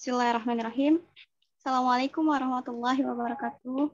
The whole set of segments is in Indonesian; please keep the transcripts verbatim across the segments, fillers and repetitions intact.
Bismillahirrahmanirrahim. Assalamualaikum warahmatullahi wabarakatuh.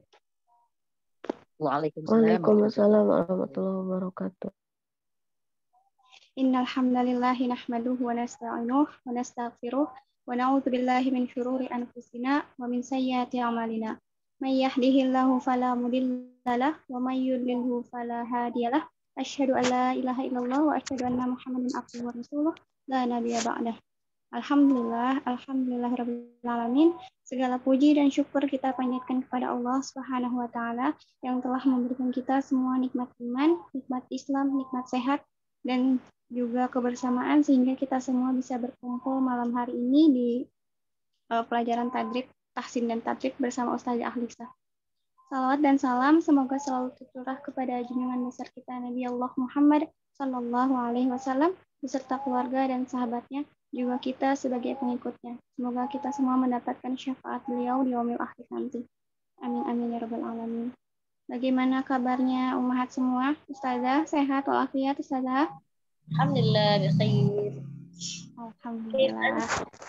Waalaikumsalam warahmatullahi wabarakatuh. Innal hamdalillahi nahmaduhu wa nasta'inuhu wa nastaghfiruh wa na'udzu billahi min syururi anfusina wa min sayyiati a'malina. May yahdihillahu fala mudilla lahu wa may yudlilhu fala hadiyalah. Asyhadu an la ilaha illallah wa asyhadu anna Muhammadan abduhu wa rasuluh la nabiyya ba'dah. Alhamdulillah, alhamdulillahirabbil alamin. Segala puji dan syukur kita panjatkan kepada Allah Subhanahu wa taala yang telah memberikan kita semua nikmat iman, nikmat Islam, nikmat sehat dan juga kebersamaan sehingga kita semua bisa berkumpul malam hari ini di uh, pelajaran tadrib, tahsin dan tadrib bersama Ustazah Ahlisa. Salawat dan salam semoga selalu tercurah kepada junjungan besar kita Nabi Allah Muhammad sallallahu alaihi wasallam beserta keluarga dan sahabatnya, juga kita sebagai pengikutnya. Semoga kita semua mendapatkan syafaat beliau di yaumil akhir nanti. Amin amin ya rabbal alamin. Bagaimana kabarnya ummahat semua? Ustazah sehat walafiat Ustazah? Alhamdulillah bikhair. Alhamdulillah.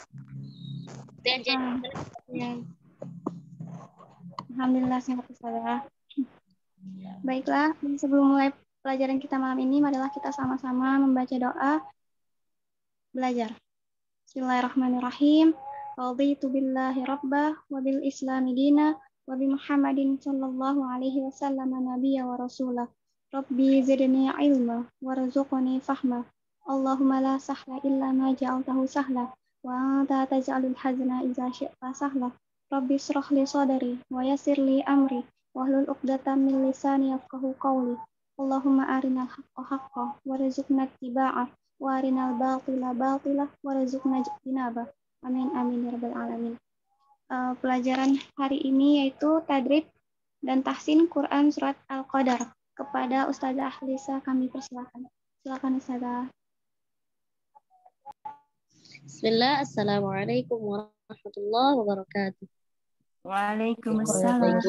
Alhamdulillah sehat Ustazah. Baiklah, sebelum mulai pelajaran kita malam ini, marilah kita sama-sama membaca doa belajar. Bismillahirrahmanirrahim. Raditu billahi rabbah wa bil islami dina wa bi Muhammadin sallallahu alaihi wasallam nabiyya wa rasulah. Rabbi zidni ilma warzuqni fahma. Allahumma la sahla illa ma ja'altahu sahla wa anta taj'alul hazna idza syi'ta sahla. Rabbi shrah li sadri wa yassir li amri wahlul 'uqdatam min lisani yafqahu qawli. Allahumma arinal haqqa haqqan warzuqna ittiba'ah wa arinal batila batila warzuqna ijtinabah. Amin amin ya rabbal alamin. Uh, pelajaran hari ini yaitu tadrib dan tahsin Quran surat Al-Qadar. Kepada Ustazah Ahlisa kami persilakan. Silakan Ustazah. Bismillah, assalamualaikum warahmatullahi wabarakatuh. Waalaikumsalam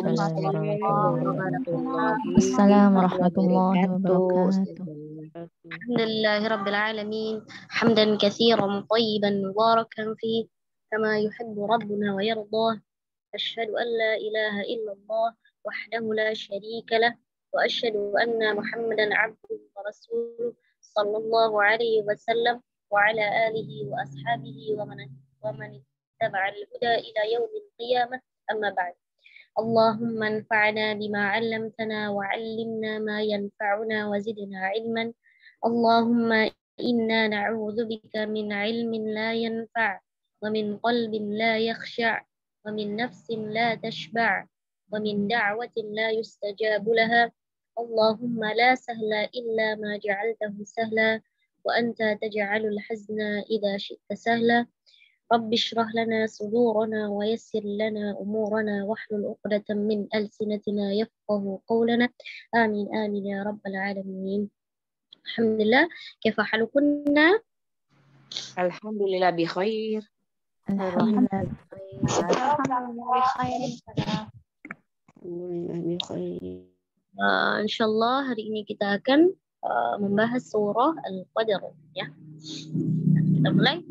warahmatullahi wabarakatuh. Alhamdulillahirabbil alamin. Hamdan katsiran thayyiban mubarakan fihi kama yuhibbu rabbuna wa yardah. Asyhadu an la ilaha illallah wahdahu la syarika lah wa asyhadu anna Muhammadan abduhu wa rasuluh sallallahu alaihi wasallam wa ala alihi wa ashabihi wa man wa man ittaba'a al-huda ila yaumil qiyamah. Amma ba'd. Allahumma anfa'na bima 'allamtana wa 'allimna ma yanfa'una wa zidna 'ilman. Allahumma inna na'udzu bika min 'ilmin la yanfa' wa min qalbin la yakhsha' wa min nafsin la tashba' wa min da'watin la yustajabu laha. Allahumma la sahla illa ma ja'altahu sahla wa anta taj'alul hazna idza syi'ta sahla. Rabbi shrah lana sudurana wa yassir lana umurana wahlul 'uqdatam min alsinatina yafqahu qawlana. Amin amin ya rabbal alamin. Alhamdulillah, kaifa halukunna? Alhamdulillah bi khair. Alhamdulillah. Alhamdulillah bi khair. Uh, insyaallah hari ini kita akan uh, membahas surah Al-Qadar ya. Kita mulai.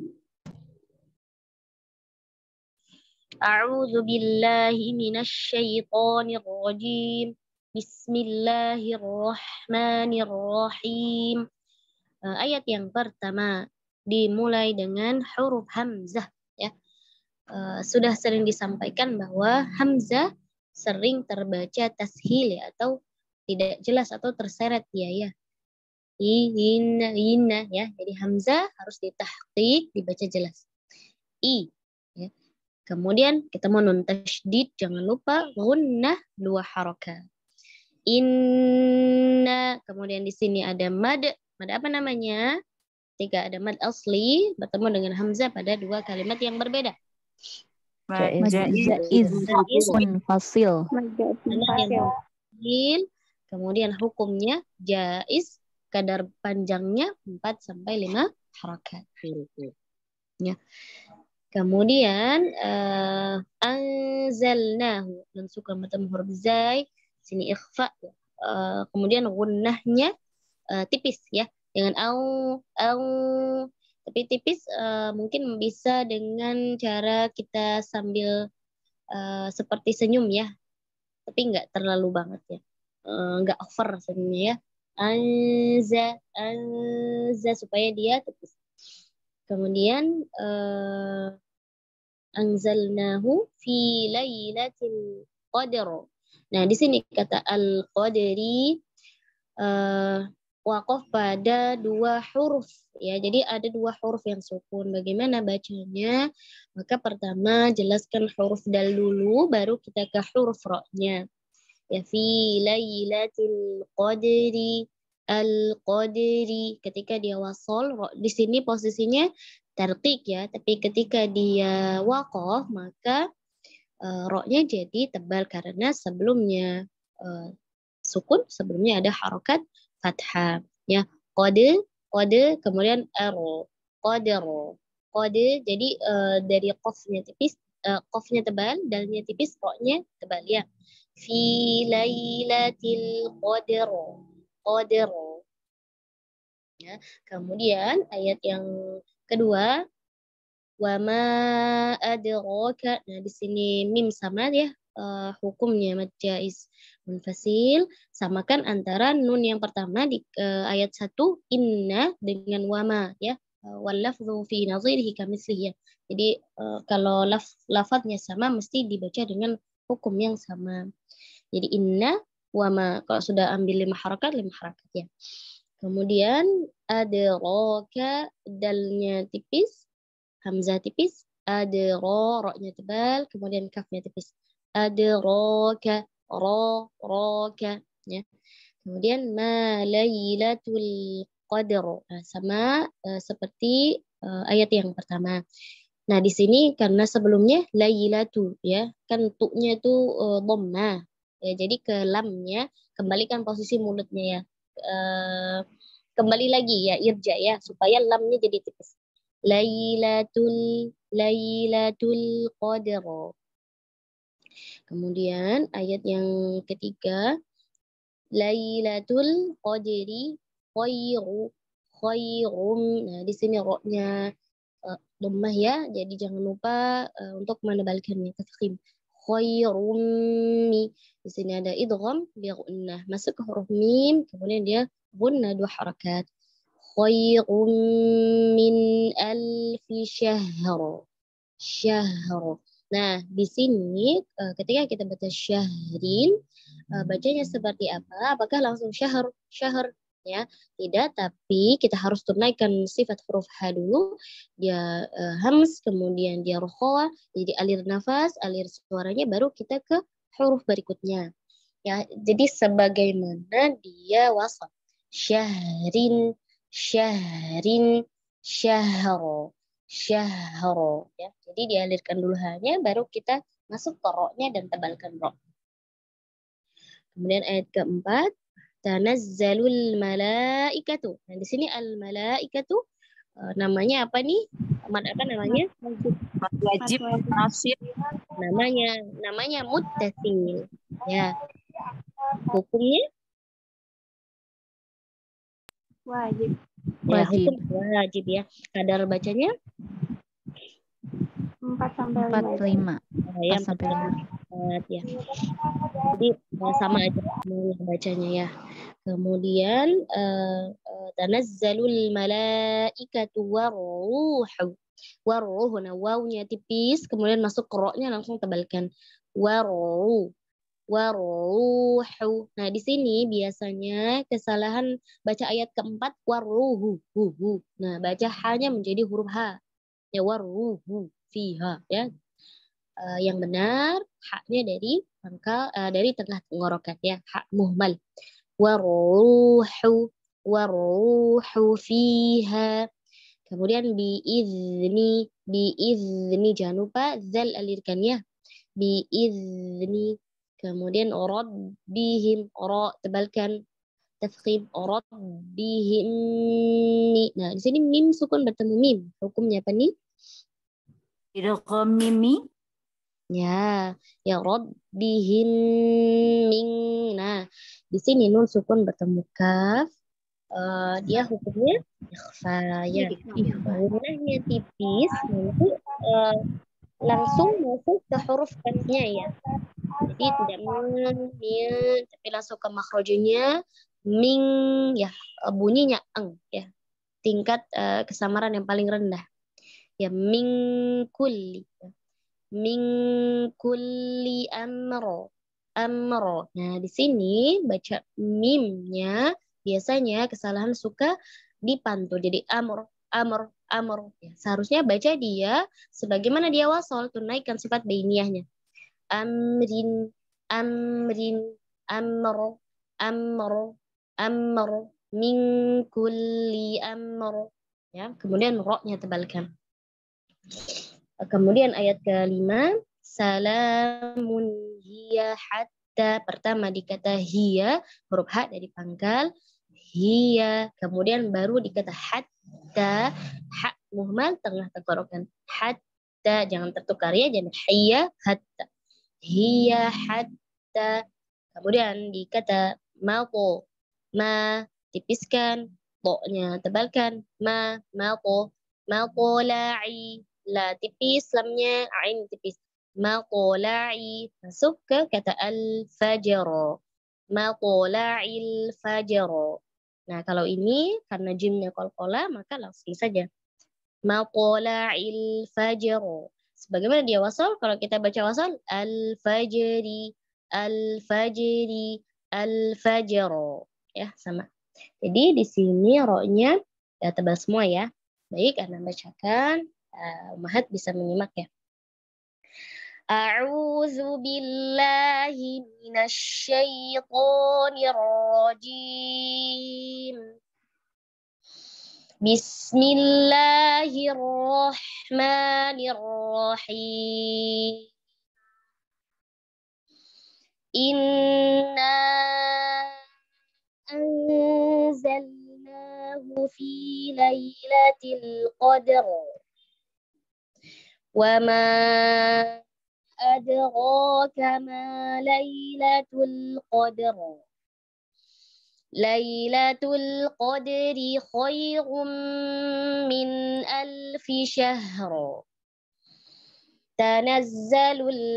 A'udzu billahi minasy syaithanir rajim. Bismillahirrahmanirrahim. Uh, ayat yang pertama dimulai dengan huruf hamzah ya. Uh, sudah sering disampaikan bahwa hamzah sering terbaca tashil ya, atau tidak jelas atau terseret ya ya. I, inna, ya. Jadi hamzah harus ditahqiq, dibaca jelas. I. Ya. Kemudian kita mau nun tasydid, jangan lupa gunnah dua harakat. Inna. Kemudian di sini ada mad. Mad apa namanya? Ketika ada mad asli bertemu dengan hamzah pada dua kalimat yang berbeda. Jaiz munfasil. Kemudian hukumnya jaiz, kadar panjangnya empat sampai lima harakat. Ya. Kemudian uh, anzalnahu, dan suka bertemu huruf zai, sini ikhfa. Uh, kemudian gunnahnya uh, tipis ya, dengan au au Tapi tipis uh, mungkin bisa dengan cara kita sambil uh, seperti senyum ya. Tapi nggak terlalu banget ya. Uh, nggak over senyumnya ya. Anza, anza supaya dia tipis. Kemudian uh, anzalnahu fi lailatul qadr. Nah, di sini kata al-qadri uh, waqaf pada dua huruf ya. Jadi ada dua huruf yang sukun. Bagaimana bacanya? Maka pertama jelaskan huruf dal dulu, baru kita ke huruf ra-nya. Ya, fi lailatul qadri, al-qadri. Ketika dia wasol, di sini posisinya tarqiq ya. Tapi ketika dia waqaf, maka uh, ra-nya jadi tebal karena sebelumnya uh, sukun, sebelumnya ada harokat fathah ya. Qad, qad, kemudian r, qadar, qad. Jadi uh, dari qafnya tipis, uh, qafnya tebal, dalnya tipis, ra-nya tebal ya. Fi lailatil qadr, qadr ya. Kemudian ayat yang kedua, wa ma adraka. Nah, di sini mim sama ya, uh, hukumnya mad jaiz munfasil. Samakan antara nun yang pertama di uh, ayat satu inna dengan wama ya. Uh, wal lafdhu fi nadhirihi kamitslihi ya. Jadi uh, kalau laf lafadznya sama mesti dibaca dengan hukum yang sama. Jadi inna wama, kalau sudah ambil lima harakat, lima harakat ya. Kemudian adraka, dalnya tipis, hamzah tipis, ada ro, ro-nya tebal, kemudian kafnya tipis. Ada roka, ro, roka, ya. Kemudian ma lailatul qadr, nah, sama uh, seperti uh, ayat yang pertama. Nah, di sini karena sebelumnya lailatu ya, kan tu-nya itu uh, dhamma. Ya, jadi ke lamnya kembalikan posisi mulutnya ya. Uh, kembali lagi ya irja ya supaya lamnya jadi tipis. Lailatul Lailatul Qadr. Kemudian ayat yang ketiga, Lailatul Qadri khairu khairum. Nah, di sini ro-nya uh, dhammah ya. Jadi jangan lupa uh, untuk menebalkannya tafkhim. Khairum mi. Di sini ada idgham bi gunnah. Masuk ke huruf mim, kemudian dia gunnah dua harakat. Khairum min alfi syahr. Syahr. Nah, di sini ketika kita baca syahrin, bacanya seperti apa? Apakah langsung syahr? Syahr ya. Tidak, tapi kita harus tunaikan sifat huruf ha dulu. Dia uh, hams, kemudian dia rokhawah, jadi alir nafas, alir suaranya, baru kita ke huruf berikutnya. Ya, jadi sebagaimana dia wasal. Syahrin, syahrin, syahro, syahro. Ya, jadi dialirkan dulu hanya, baru kita masuk ke ro-nya dan tebalkan ro. Kemudian ayat keempat, tanazzalul malaikatu. Nah, di sini al malaikatu uh, namanya apa nih? Mad apa namanya? Wajib nasib. Namanya namanya muttasil. Ya. Hukumnya Wajib. ya, Wajib. hukum wajib ya. Kadar bacanya Empat sampai Empat lima. uh, ya, empat sampai empat ya. Jadi uh, sama aja bacanya ya. Kemudian uh, uh, tanazzalul malaikatu waruhu. Waruhu, nah wawunya tipis, kemudian masuk ke ro-nya langsung tebalkan. Waruhu. Waruhu. Nah, di sini biasanya kesalahan baca ayat keempat waruhu. Nah, baca hanya menjadi huruf ha. Ya waruhu fiha ya. Uh, yang benar haknya dari pangkal uh, dari tengah tenggorokan ya, hak muhmal. Waruhu waruhu fiha. Kemudian biizni, biizni, jangan lupa zal alirkan ya. Biizni. Kemudian rabbihim, ra tebalkan tafkhim, rabbihim. Nah, di sini mim sukun bertemu mim. Hukumnya apa nih? Idgham mimi. Ya, ya rabbihim min. Nah, di sini nun sukun bertemu kaf, uh, dia hukumnya ikhfa ya. Gunnahnya tipis nanti uh, langsung masuk ke huruf kasnya ya. Jadi tidak min, min, tapi langsung ke makrojunya ming ya, bunyinya eng ya. Tingkat uh, kesamaran yang paling rendah. Ya min kulli. Min kulli amro. Amro. Nah, di sini baca mimnya biasanya kesalahan suka dipantul jadi amr, amr, amr. Ya, seharusnya baca dia sebagaimana dia wasol, tunaikan sifat bainiyahnya. Amrin, amrin, amr, amr, amr, min kulli amr. Ya, kemudian ro-nya tebalkan. Kemudian ayat kelima, salamun hiya hatta, pertama dikata hiya, huruf ha dari pangkal, hiya, kemudian baru dikata hatta, ha muhmal tengah tenggorokan, hatta, jangan tertukar ya, jangan hiya hatta, hiya hatta, kemudian dikata maqo, ma, tipiskan, to-nya tebalkan, ma, maqo, maqola'i, la tipis, lamnya ain tipis. Maqola'i, masuk ke kata al-fajr. Maqola'il fajr. Nah, kalau ini karena jimnya qalqalah maka langsung saja. Maqola'il fajr. Sebagaimana dia wasal, kalau kita baca wasal al-fajri, al-fajri, al-fajr. Ya, sama. Jadi di sini ro-nya ya, tebal semua ya. Baik, Anda bacakan. Uh, Mahat bisa menyimak ya. A'udzu billahi minasy syaithanir rajim. Bismillahirrahmanirrahim. Inna anzalnahu fi lailatul qadr. وما أدراك ما ليلة القدر ليلة القدر خير من ألف شهر تنزل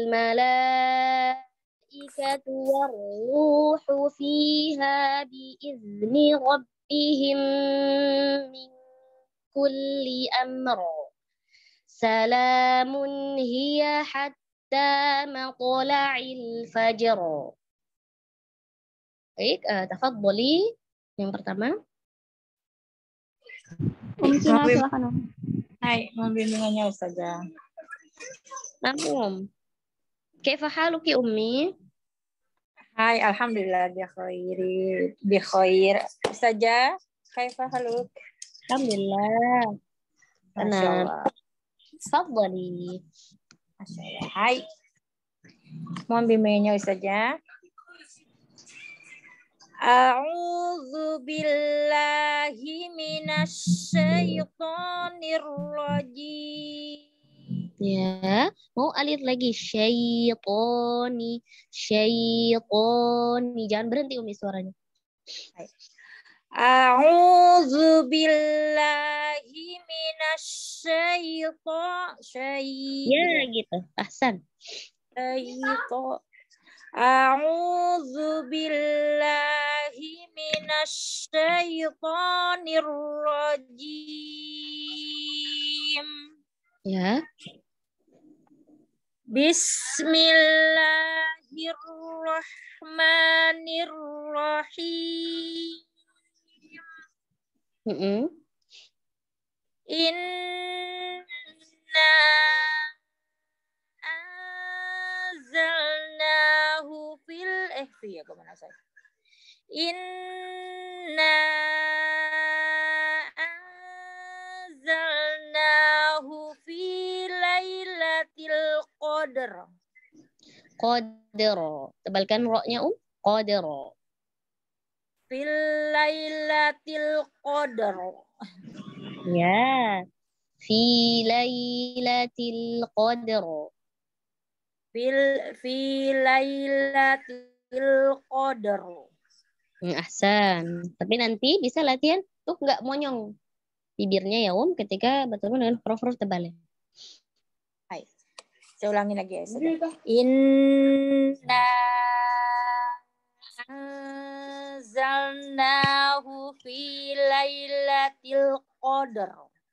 الملائكة والروح فيها بإذن ربهم من كل أمر Salamun hiya hatta matla'il fajr. Baik, uh, tafadhali yang pertama. Umi Tina, silakan Om. Hai, mohon bimbingannya Ustazah. Naam. Kaifa haluki Ummi? Hai, alhamdulillah bi khairi bi khair. Ustazah, kaifa haluk? Alhamdulillah. Masyaallah. Tafadhali. Masyaallah. Hai. Mohon bimbingannya Ustazah. A'udzu billahi minasy syaithanir rajim. Ya, mau alif lagi syaitoni, syaitoni. Jangan berhenti Umi suaranya. Hai. A'udzu billahi minasy syaithan. Ya, gitu. Ahsan. Syaitan. A'udzu billahi minasy syaithanir rajim. Ya. Bismillahirrahmanirrahim. Mm -mm. Inna anzalnahu fil eh ya kemana saya? Inna anzalnahu fi lailatul qadr. Qadr. Tebalkan ro-nya Um. Qadr. Fil lailatul qadr. Ya. Fi lailatul qadr. Fil fi lailatul qadr. Hmm, ahsan. Tapi nanti bisa latihan tuh nggak monyong bibirnya ya Om ketika bertemu dengan huruf-huruf tebal. Hai. Saya ulangi lagi ya. Sudah. Inna anzalnahu fi lailatul qadar.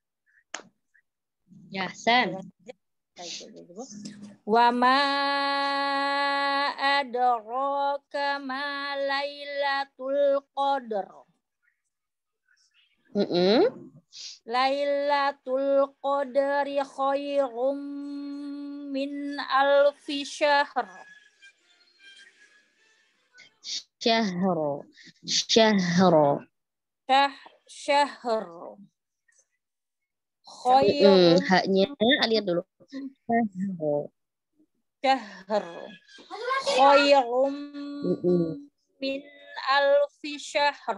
Ya, ahsan. Wa ma adraka ma lailatul qadar. Mm-mm. Lailatul qadri khairum min alfi syahr. Syahro. Syahro. Syah syahr. Mm-mm. Khairum Haknya lihat dulu. Syahro. syahr. Khairum Mm-mm. min alfi syahr.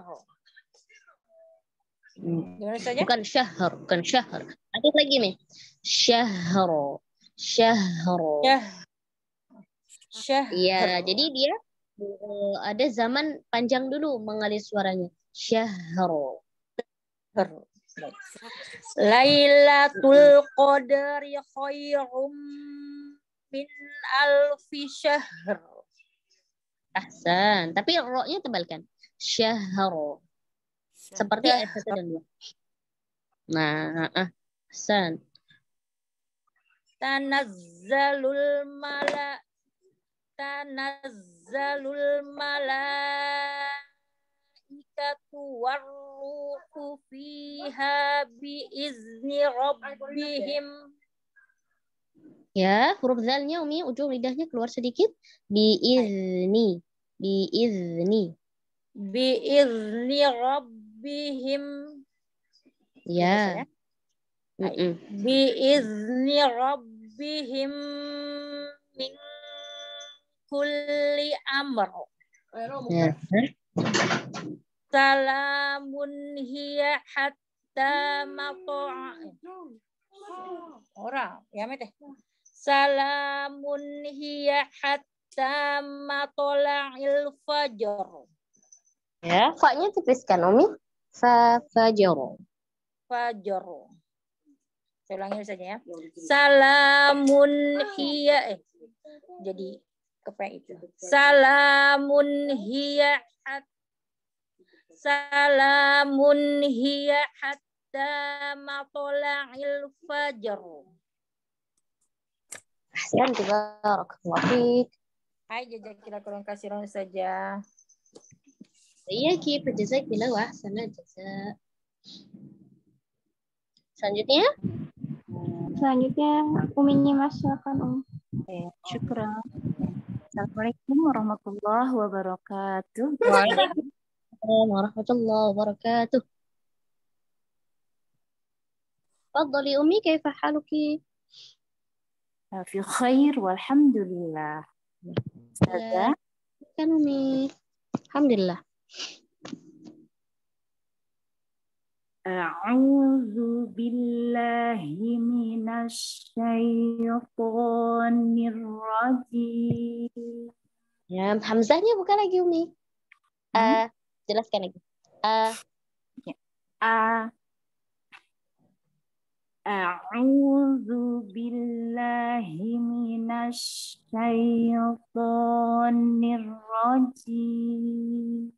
Mm. Gimana saja? Bukan syahr, bukan syahr. Ada lagi nih. Syahro. Syahro. Syah syahr. Iya, jadi dia eh, ada zaman panjang dulu mengalir suaranya. Syahro. Lailatul qadri khairum min alfi syahr. Ahsan. Tapi ro-nya tebalkan. Syahro. Seperti ayat satu dan dua. Nah, ah, ahsan. Tanazzalul mala tanazzalul malaikatu warruhu fiha biizni rabbihim. Ya, huruf zalnya Umi, ujung lidahnya keluar sedikit. Biizni. Biizni. Biizni rabbihim. Ya. Mm-mm. Biizni rabbihim min kulli amr. Ya. Salamun hiya hatta matla'a. Orang, ya mete. Salamun hiya hatta matla'il fajr. Ya, fa-nya tipiskan Umi. Fa fajaro. Fajr. Saya ulangi saja ya. Salamun hiya eh jadi kepe itu. Salamun hiya hat Salamun hiya hatta matla'il fajr. Ahsan, barakallahu fiik. Hai jazakillah kurang kasiran saja. Iya, Ki, jazakillah wa ahsana jazak. Selanjutnya? Selanjutnya Uminya Mas, silakan Om. Ya, syukran. Assalamualaikum warahmatullahi wabarakatuh. Waalaikumsalam warahmatullahi wabarakatuh. Fadhali Umi, kaifa haluki? Fi khair walhamdulillah. Ustazah, Kan Umi. Alhamdulillah. A'udzu billahi minasy syaithanir rajim. Ya, hamzahnya bukan lagi Umi. Hmm? Uh, jelaskan lagi. Uh, A A'udzu billahi minasy syaithanir rajim.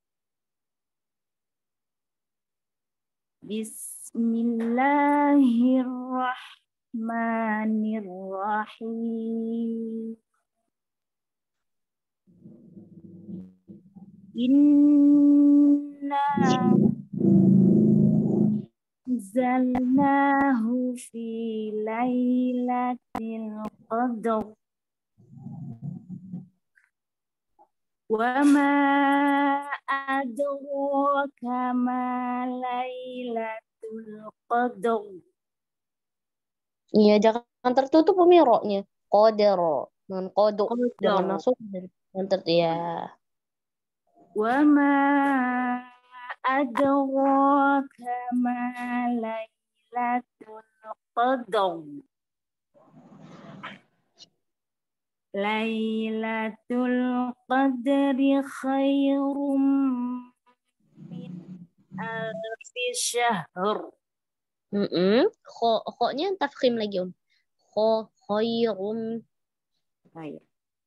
Bismillahirrahmanirrahim. Inna anzalnahu fi lailatul qadr. Wa ma adraka ma lailatul qadr. Iya, jangan tertutup Umi ro-nya. Qadar. Dengan kodok. Jangan langsung. Nanti ya. Wa ma adraka ma lailatul qadr. Lailatul Qadri khairum min alfi syahr. Mm-mm. Kho, kho-nya tafkhim lagi Om. Kho khairum. Baik.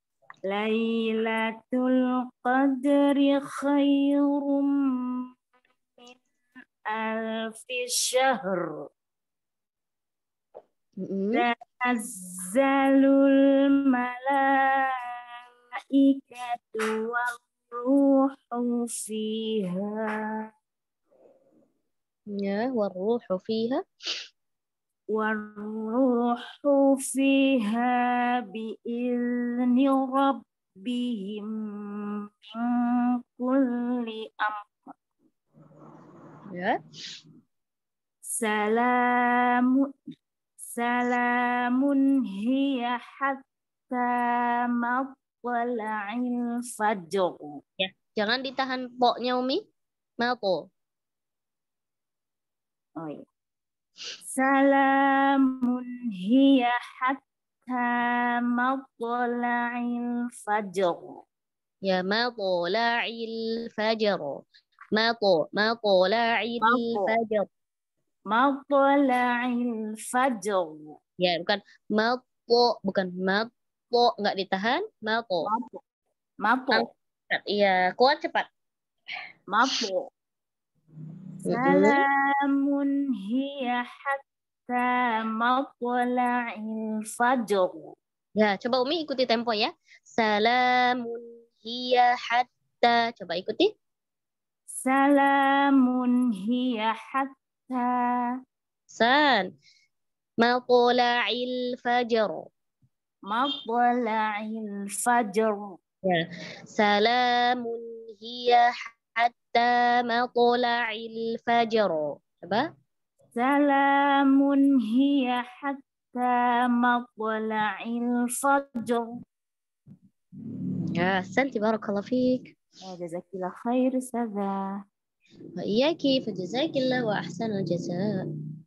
Lailatul Qadri khairum min alfi syahr. Mm-mm. Tanazzalul malaikatu warruhu fiha. Ya, warruhu fiha. Warruhu fiha biizni rabbihim min kulli amr. Ya. Salamun Salamun hiya hatta matla'il fajr. Ya, jangan ditahan poknya Umi. Mapo. Oh, iya. Salamun hiya hatta matla'il fajr. Ya, matla'il fajr. Matla, matla'il Matla. fajr. Matla'il fajr. Ya, bukan matlo, bukan matlo, nggak ditahan, matlo. Matla. Matla. Iya, kuat cepat. Matla. Mm-mm. Salamun hiya hatta matla'il fajr. Ya, coba Umi ikuti tempo ya. Salamun hiya hatta. Coba ikuti. Salamun hiya hatta San. Matla'il fajr. matla'il fajr. Ya. Salamun hiya hatta matla'il fajr. Coba. Salamun hiya hatta matla'il fajr. Ya, santi barakallahu fiik. Ya, jazakillah khair Ustazah. Wa iyyaki fajazakillah wa ahsanal jazaa.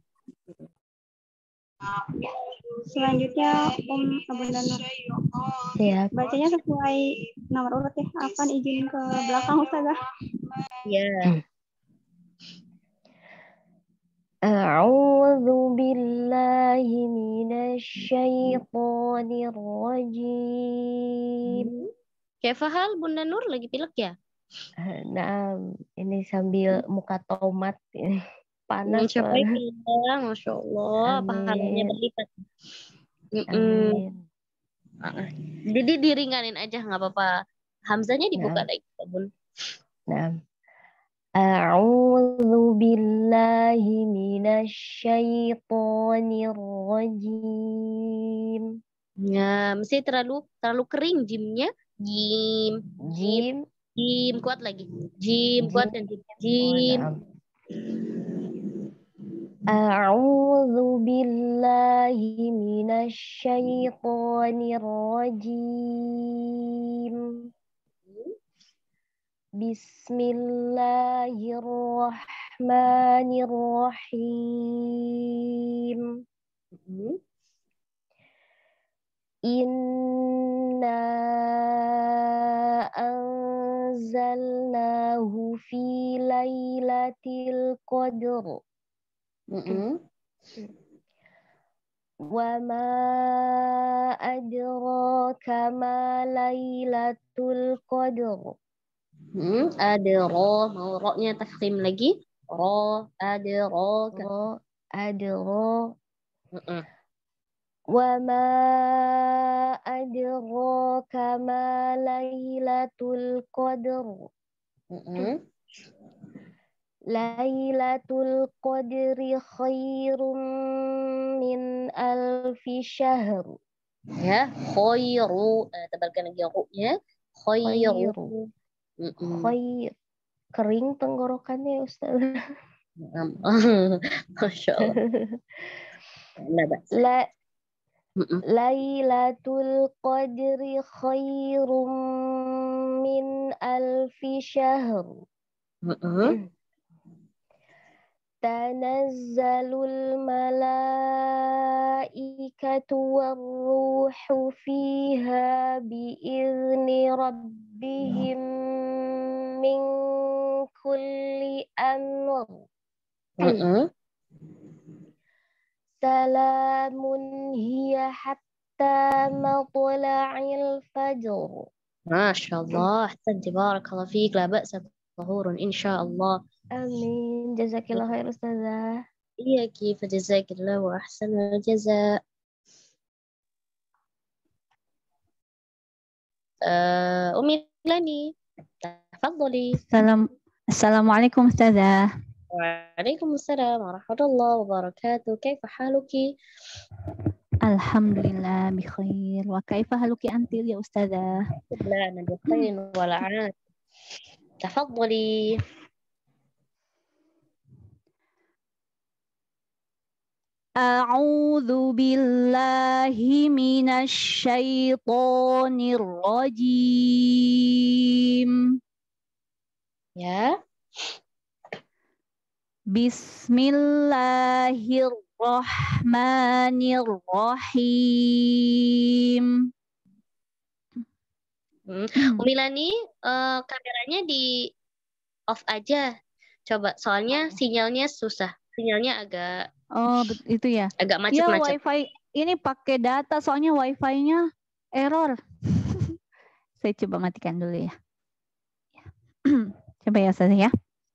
Selanjutnya Om Abunda Nur. Siap. Bacanya sesuai nomor urut ya. Afan izin ke belakang Ustazah. Ya. A'udzu billahi minasy syaithanir rajim. Kefahal Bunda Nur lagi pilek ya? Nah, ini sambil muka tomat ini. Panas Siapa soalnya. itu? Masya Allah, pahalanya Amin. berlipat. Mm-mm. Amin. Ah, Jadi diringanin aja nggak apa-apa. Hamzanya dibuka Nah, lagi, Bun. nah. A'udzu billahi minasy syaithanir rajim. Ya, mesti terlalu terlalu kering jimnya. Jim, jim, Jim. jim kuat lagi. Jim Jim. kuat dan jim. Oh, Jim. nah. A'udzu billahi minasy syaithanir rajim. Bismillahirrahmanirrahim. Mm-mm. Inna anzalnahu fi lailatul qadr. Mm-mm. Wa ma adraka ma lailatul qadr. Hmm, ada ro, mau ro-nya tafkhim lagi. Ro, ada ro. Ro adra Mm-mm. wa ma adraka ma lailatul qadr. Mm-mm. Lailatul qadri khairum min alfi syahr. Ya, khairu. Eh, tebalkan lagi ru-nya. Khairu. Khairu. Mm-mm. Khair. Kering tenggorokannya Ustaz. Masya Allah. Nah, Mbak. La Mm-mm. Lailatul qadri khairum min alfi syahr. Mm-mm. tanazzalul malaikatu warruhu fiha biizni rabbihim min kulli amr. Mm-mm. Salamun hiya hatta matla'il fajr. Masya Allah. Ahsanti, barakallahu fiik. La ba'sa tahurun insyaallah. Amin. Jazakillah khair Ustazah. إياكي فجزاك الله وأحسن الجزاء. آه، أمي لاني تفضلي. السلام السلام عليكم أستاذة. وعليكم السلام ورحمة الله وبركاته. كيف حالك؟ الحمد لله بخير. وكيف حالك أنت يا أستاذة؟ لا أنا بخير ولا عاد. تفضلي. أعوذ بالله من الشيطان الرجيم. Ya. Bismillahirrahmanirrahim. Hmm. Umi Lani, uh, kameranya di off aja. Coba, soalnya sinyalnya susah. Sinyalnya agak Oh, itu ya. agak Ya, macet-macet. wifi ini pakai data, soalnya wifi-nya error. Saya coba matikan dulu ya. Coba ya Ustaz ya.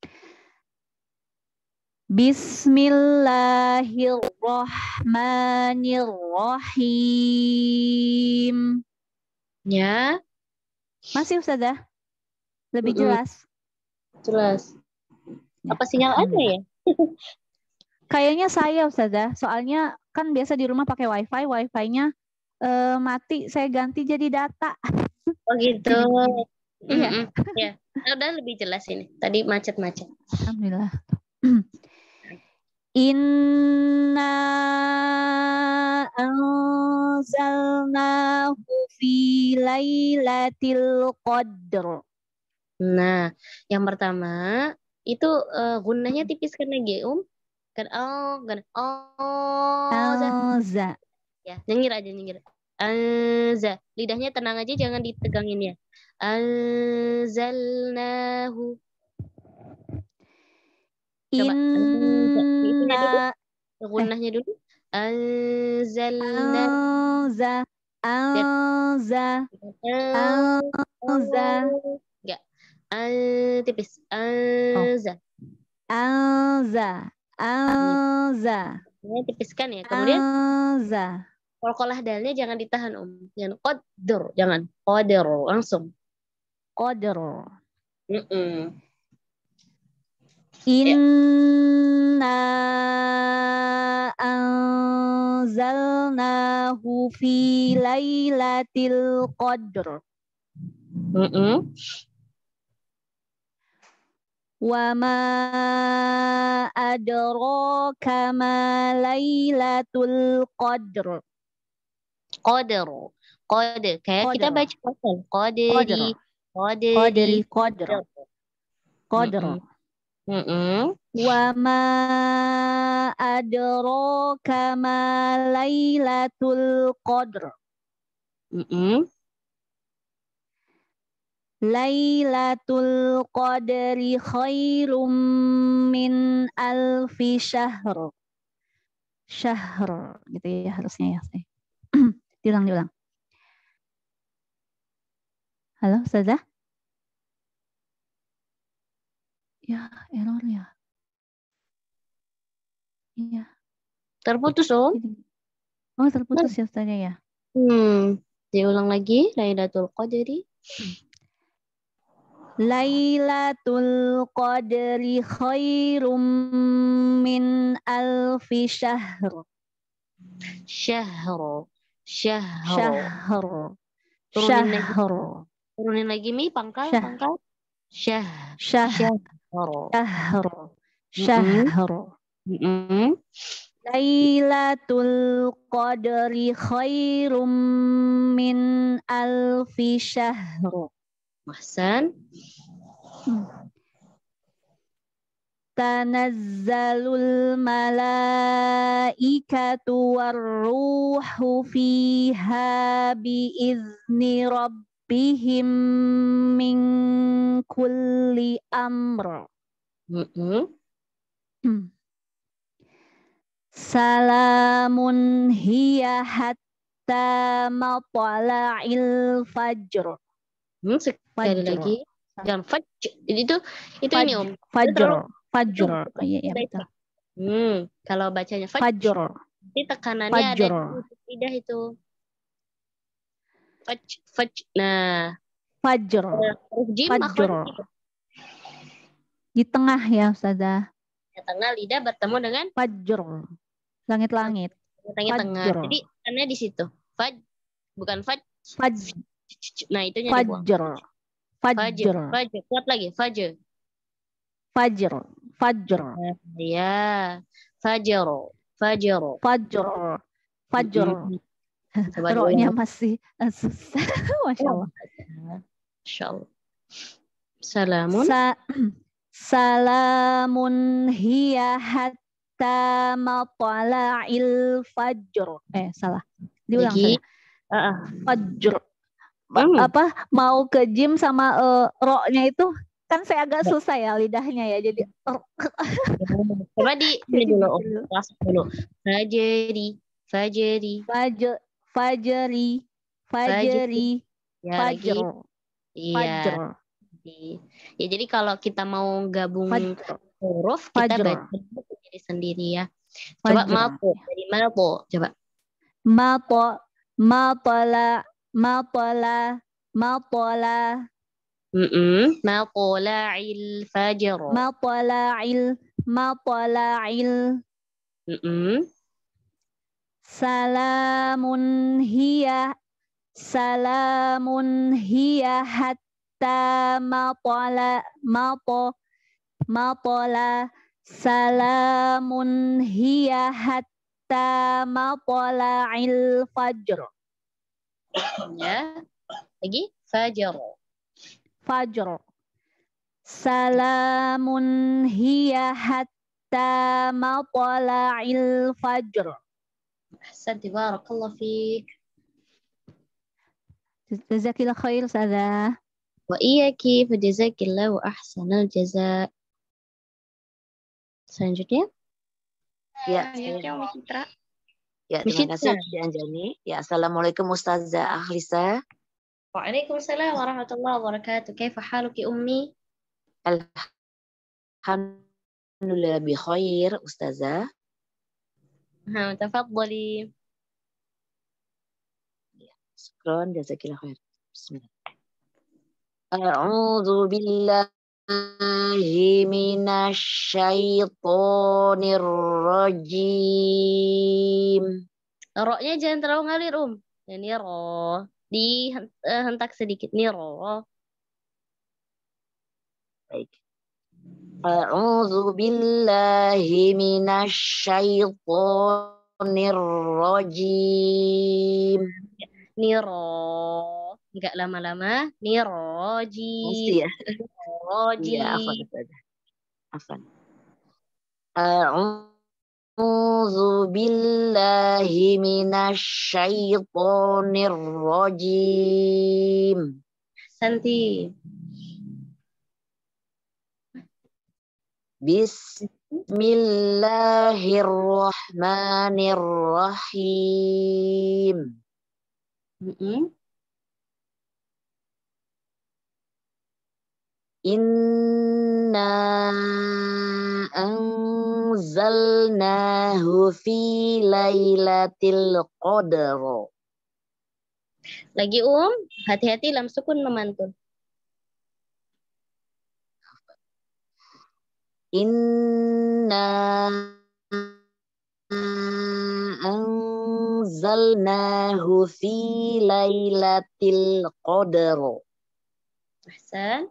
Bismillahirrahmanirrahim. Ya. Masih Ustazah? Lebih Mm-mm. jelas? Jelas. Ya, Apa sinyal ada ya? Kayaknya saya Ustazah, soalnya kan biasa di rumah pakai wifi, wifi-nya eh, mati, saya ganti jadi data. Oh gitu. Iya. Mm-mm. Ya. Nah, udah lebih jelas ini. Tadi macet-macet. Alhamdulillah. Inna anzalnahu fi lailatul qadr. Nah, yang pertama itu uh, gunnahnya tipis karena G um. Kan oh, kan oh. Alza. Ya, nyengir aja nyengir. Anza. Lidahnya tenang aja, jangan ditegangin ya. Anzalnahu. Coba. Inna. Gunnahnya dulu. Anzalna. Anza. Anza. Anza. Enggak. An tipis. Anza. Anza. Anza. Ini tipiskan ya. Kemudian Anza. kolkolah dalnya jangan ditahan Om. Jangan qadr, jangan. Qadr langsung. Qadr. Mm-mm. Inna anzalnahu fi lailatul qadr. Mm-mm. Wa ma adraka ma lailatul qadr. Qadr. Qadr. Kayak kita baca qadr. Qadri. Qadri. Qadr. Qadr. Mm-mm. Wa ma adraka ma lailatul qadr. Mm-mm. Lailatul qadri khairum min alfi syahr. Syahr gitu ya harusnya ya. Diulang diulang. Halo Ustazah? Ya, error ya. Iya. Terputus Om. Oh, terputus ya Ustazah ya. Hmm. Diulang lagi. Lailatul qadri. Lailatul qadri khairum min alfi syahr. Syahr. Syahr. Syahr. Turunin lagi. Syahr. Turunin lagi Mi, pangkal, Syah. pangkal. Syah. Syah. Syahr. Syahr. Syahr. Mm-mm. Lailatul qadri khairum min alfi syahr. Mahsan. Hmm. tanazzalul malaikatu warruhu fiha biizni rabbihim min kulli amr. Mm-mm. Hmm. Salamun hiya hatta matla'il fajr. Hmm, sekali Fajr. lagi. Jangan fajr. Jadi itu itu ini Om. Itu Fajr. terlalu Fajr. itu Oh, iya, iya udah itu. betul. Hmm, kalau bacanya fajr, Fajr. jadi tekanannya ada Fajr. di lidah itu. Fajr, fajr. Nah, Fajr. huruf jim Fajr. makhrajnya gitu. Di tengah ya Ustazah. Di tengah lidah bertemu dengan Fajr. Langit-langit. tengah-tengah. Fajr. Jadi tekanannya di situ. Faj, bukan faj. Fajr. Nah, itunya dibuang. Fajr. Fajr, Fajr. fajr. Kuat lagi, fajr. Fajr. Fajr. Nah, ya, fajr, fajr. Fajr. Fajr. Mm-mm. Coba Roknya diulang. masih eh, susah. Masya Allah. Masya Allah. Salamun. Sa Salamun hiya hatta matla'il fajr. Eh, salah. Diulang Lagi. saya. Ah, ah. Fajr. Ba- Hmm. Apa mau ke gym sama eh, roknya itu kan saya agak susah ya lidahnya ya. Jadi er, Coba di ini jadi dulu, Om. dulu. Kelas dulu. Fajri, fajri, Fajr, fajri, fajri, ya lagi. fajr, Iya. fajr, Di- Ya jadi kalau kita mau gabung fajr, huruf, kita fajr, baca sendiri sendiri ya. Coba fajr. mapo, dari mapo, coba. Mato, matola, matola, matola, Mm-mm. Matola'il fajr. matola'il, matola'il. Mm-mm. Salamun hiya, salamun hiya hatta matola, mato, matola. Salamun hiya hatta matla'il fajr. Ya. Lagi fajr. Fajr. Salamun hiya hatta matla'il fajr. Ahsanti, barakallah fiik. Jazakillah khair Ustazah. Wa iyaki fajazakillahu ahsanal jaza. Selanjutnya. Ya, Selanjutnya Umi Citra. ya, Miss terima kasih Citra. Umi Anjani. Ya, Assalamualaikum Ustazah Ahlisa. Waalaikumsalam warahmatullahi wabarakatuh. Kaifa haluki ummi? Alhamdulillah bi khair Ustazah. Ha, tafadhali. Syukron, jazakillah khair. Bismillah. A'udzu billahi minasyaitonir rajim. Ro-nya jangan terlalu ngalir, Um. Ya, ini ro. Dihentak sedikit nih ro. Baik. A'udzu billahi minasyaitonir rajim. Niro. Enggak lama-lama. Niroji. Mesti ya. Niroji. Iya, afan Ustazah. Afan. A'udzu billahi minasyaitonir rajim. Santi. Bismillahirrahmanirrahim. Mm-mm. Inna anzalnahu fi lailatul qadar. Lagi Um, hati-hati lam sukun memantun. Inna anzalnahu fi lailatul qadar. Ahsan.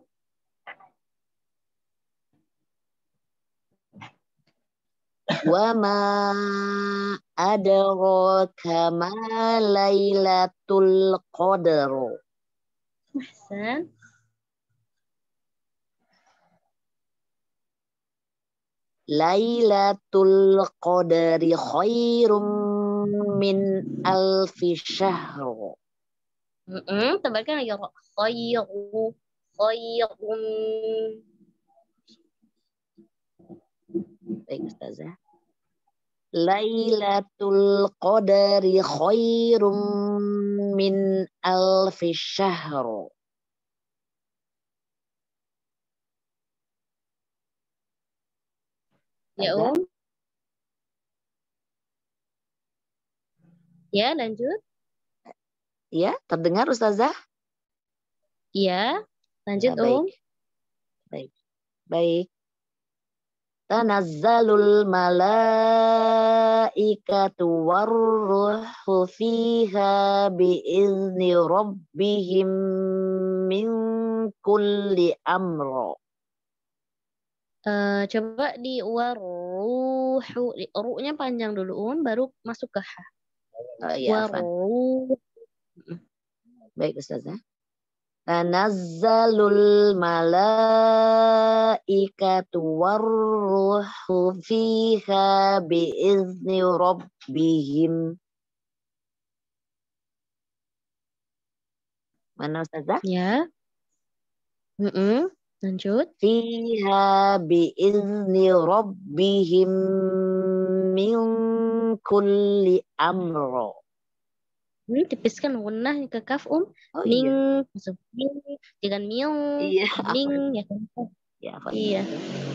Wa ma adraka ma lailatul qadar. Ahsan. Lailatul Qadri khairum min alfi syahr. Mm-mm, tambahkan lagi ro. Khairu, khairum. Baik Ustazah. Lailatul Qadri khairum min alfi syahr. Ya, Ustazah. Um. Ya, lanjut. Ya, terdengar Ustazah? Ya, lanjut, Ya, baik. Um. Baik. Baik. Tanazzalul malaikatu warruhu fiha biizni rabbihim min kulli amro. Uh, coba di waruhu, ru-nya panjang dulu, Um, baru masuk ke ha. Oh, ya, Afan. Waruh. Baik Ustazah. Tanazzalul malaikatu warruhu fiha biizni rabbihim. Mana Ustazah? Ya. Mm-mm. Lanjut. Fiha biizni rabbihim min kulli amro. Hmm, tipiskan gunnah ke kaf, Um. Oh Ming, iya. masuk ming, jangan miung. Iya. Ming, ya kan? Ya, Afan. Iya.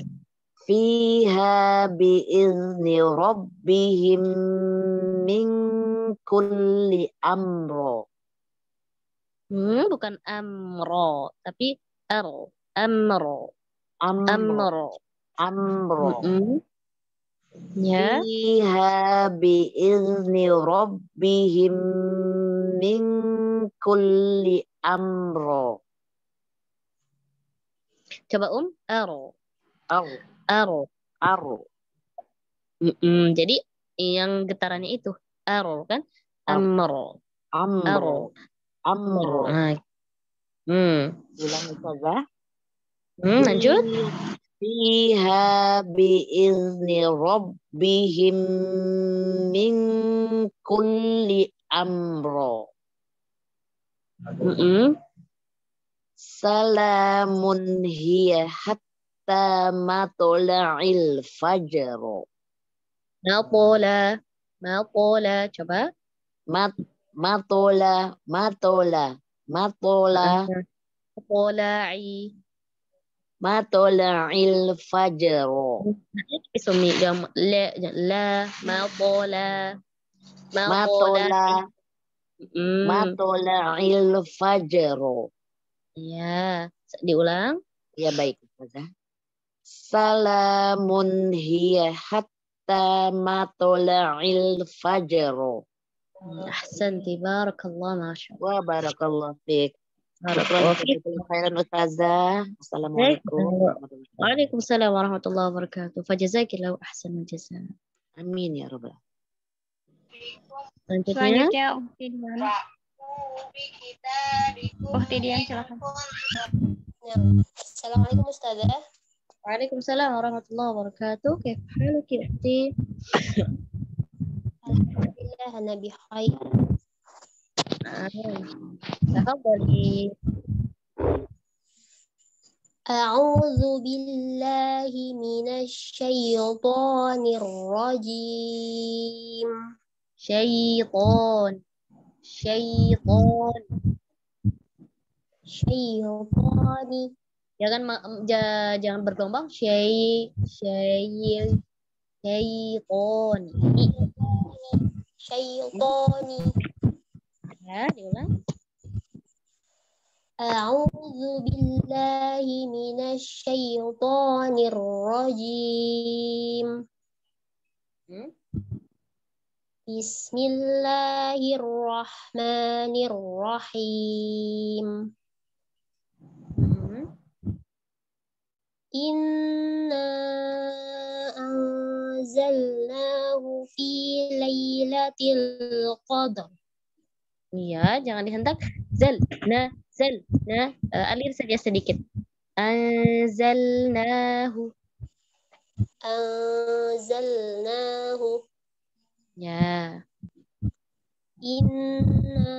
Fiha biizni rabbihim min kulli amro. Hmm, bukan amro, tapi ar. Amro. Amro. Amro. Amro. Mm-mm. Ya. Fiha biizni rabbihim min kulli amro. Coba, Um. Aro. Aro. Aro. Aro. Mm-mm. Jadi yang getarannya itu aro kan? Amro. Amro. Amro. Nah. Hmm. Ulang Ustazah. Hmm, lanjut. Fiha biizni rabbihim min kulli amro. Mm-mm. Salamun hiya hatta matla'il fajr. Matola. Matola. Coba. Mat matola matola matola Matola'i. matola'il fajr. Ismi jam la la matola. Matola Hmm. matola'il fajr. Ya, diulang. Ya baik Ustazah. Salamun hiya hatta matola'il fajr. Ahsanti, barakallah, masya Wa barakallahu fiik. Allah. Syukran khairan Ustazah. Assalamualaikum. Waalaikumsalam warahmatullahi wabarakatuh. Fajazakillahu ahsanal jazaa. Amin ya rabbal. Selanjutnya. Selanjutnya Uhti Dian. Uhti Dian silakan. Assalamualaikum Ustazah. Waalaikumsalam warahmatullahi wabarakatuh. Kaif haluki Uhti? Alhamdulillah ana bi khair. Tafadhali. A'udzu billahi minasy syaithanir rajim. Syaitan. Syaitan. Syaitani. Jangan ma- ja- jangan bergelombang. Syai syai syaitan. Syaitani. Ya, diulang. A'udzu billahi minasy syaithanir rajim. Hmm? Bismillahirrahmanirrahim. Hmm. Inna anzalnahu fi lailatul qadar. Iya, jangan dihentak. Zal, na, zal, na. Uh, alir saja sedikit. Anzalnahu. anzalnahu. Ya. Inna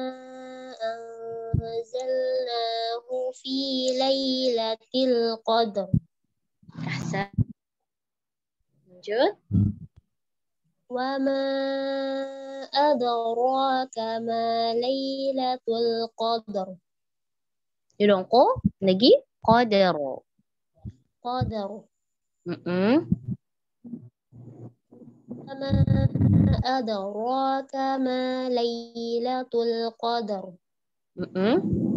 anzalnahu fi lailatul qadr. Ahsan. Lanjut. Wa ma adraka ma lailatul qadr. Yudongko lagi qadar. Qadr. Mm-mm. Wa ma adraka ma lailatul qadr. Mm-mm.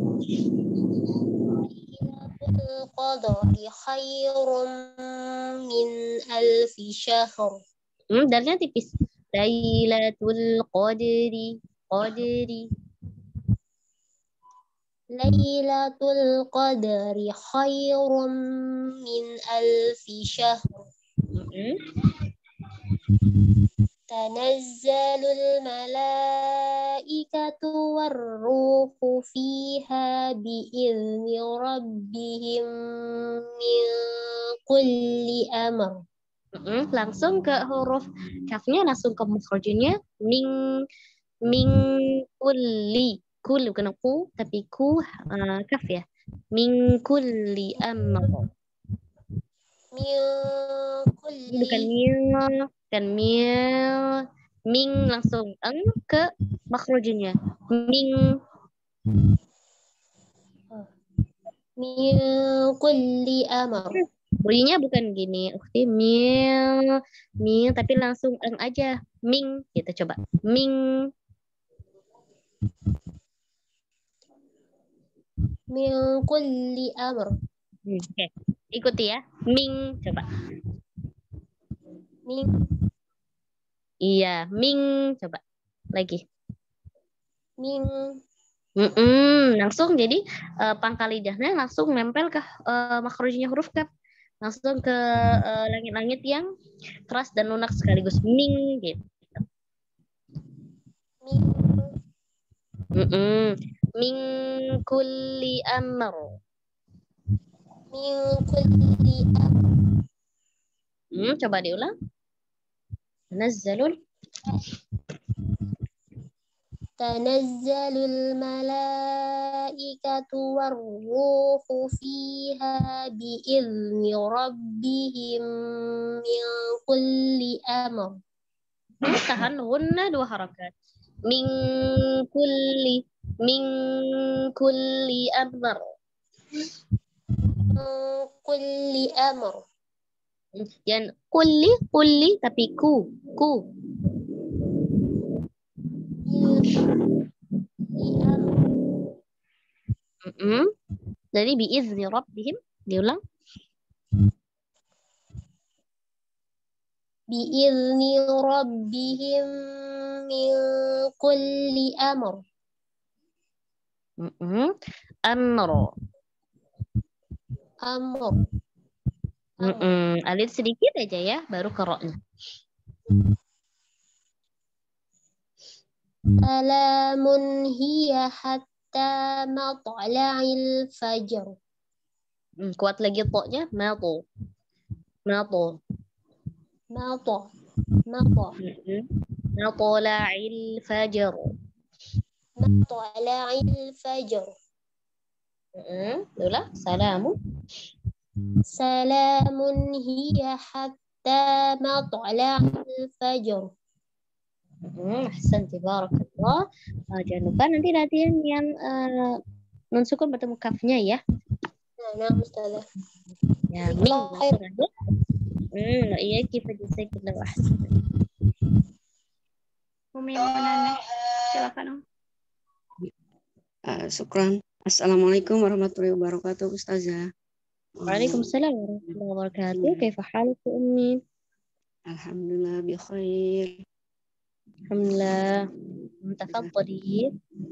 Lailatul qadri khairum min alfi syahr. Hmm, dalnya tipis. Lailatul qadri. Qadri. Lailatul qadri khairum min alfi syahr. Mm-mm. Tanazzalul malaikatu warruhu fiha bi'izni rabbihim min kulli amr. Mm-mm. Langsung ke huruf kafnya, langsung ke mukhrajnya. Ming Ming kulli. Kul bukan ku, tapi ku uh, kaf ya. Min kulli amr. Min Bukan kulli mil, bukan mil. Ming langsung eng ke makhrajnya. Ming. min kulli amr. Bunyinya bukan gini, oke, mil, mil, tapi langsung eng aja. Ming, kita coba. Ming. Min kulli amr. Oke, ikuti ya. Ming, coba. Min Iya, Ming, coba. Lagi. min Mm-mm, langsung jadi uh, pangkal lidahnya langsung nempel ke uh, makhrajnya huruf kaf. Langsung ke uh, langit-langit yang keras dan lunak sekaligus. Ming, gitu. min Mm-mm. Min kulli amr. min kulli amr. Hmm, coba diulang. Nazzalul. Tanazzalul malaikatu warruhu fiha bi'izni rabbihim min kulli amr. Tahan gunna dua harakat. Min kulli min kulli amr. Min kulli amr. Jangan kulli kulli tapi ku ku. Min kulli amr. Mm-mm. Jadi biizni rabbihim, diulang. Bi'izni rabbihim min kulli amr. Mm-mm. Amro. Amr. Mm-mm. Alif sedikit aja ya, baru ke ro-nya. Salamun hiya hatta matla'il fajr. Hmm, kuat lagi to-nya, mato. Mato. Mata. Mata. Mm-mm. Matla'il fajr. Matla'il fajr. Mm-mm. Diulang. Salamun. Salamun hiya hatta matla'il fajr. Hmm, ahsanti, barakallah. Uh, jangan lupa nanti latihan yang uh, nun sukun bertemu kafnya ya. Nah, Ustazah. Ya, ming langsung aja. Hmm, iya kita bisa kita ahsan. Umi Munana, silakan Om. Uh, syukran. Assalamualaikum warahmatullahi wabarakatuh, Ustazah. Waalaikumsalam warahmatullahi wabarakatuh. Kaifa halukum ummi? Alhamdulillah bi khair. Alhamdulillah. Tafadhali.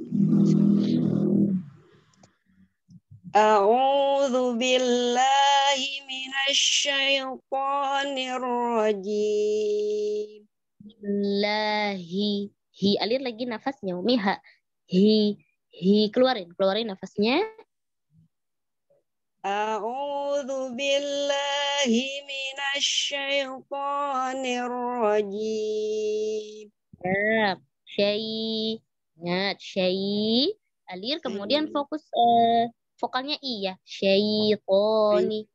A'udzu billahi minasy syaithanir rajim. Bismillahi. Hi alir lagi nafasnya Umi, ha. Hi hi keluarin, keluarin nafasnya. A'udzu billahi minasy الشيطان الرجيم. Ya, syai. Ingat, syai. Alir, kemudian fokus eh, vokalnya i ya. Syaitoni.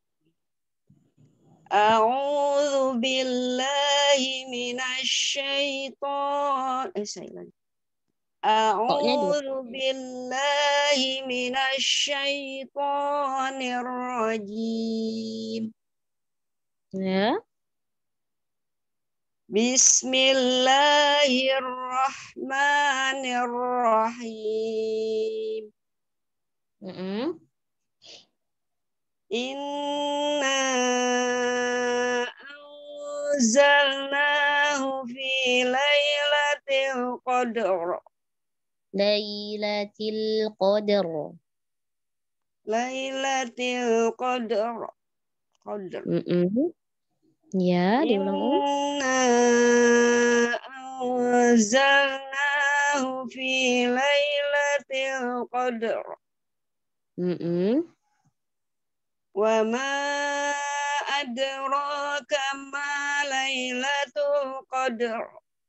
أعوذ بالله من الشيطان eh saya lagi. Koknya dua. أعوذ بالله من الشيطان الرجيم. Ya. بسم الله الرحمن الرحيم. Mm-mm. إنا أنزلناه في ليلة القدر. Lailatul Qadar. ليلة القدر. قدر. Mm-mm. Ya, diulang ulang. إنا أنزلناه في ليلة القدر. Mm-mm. وما أدراك ما ليلة القدر.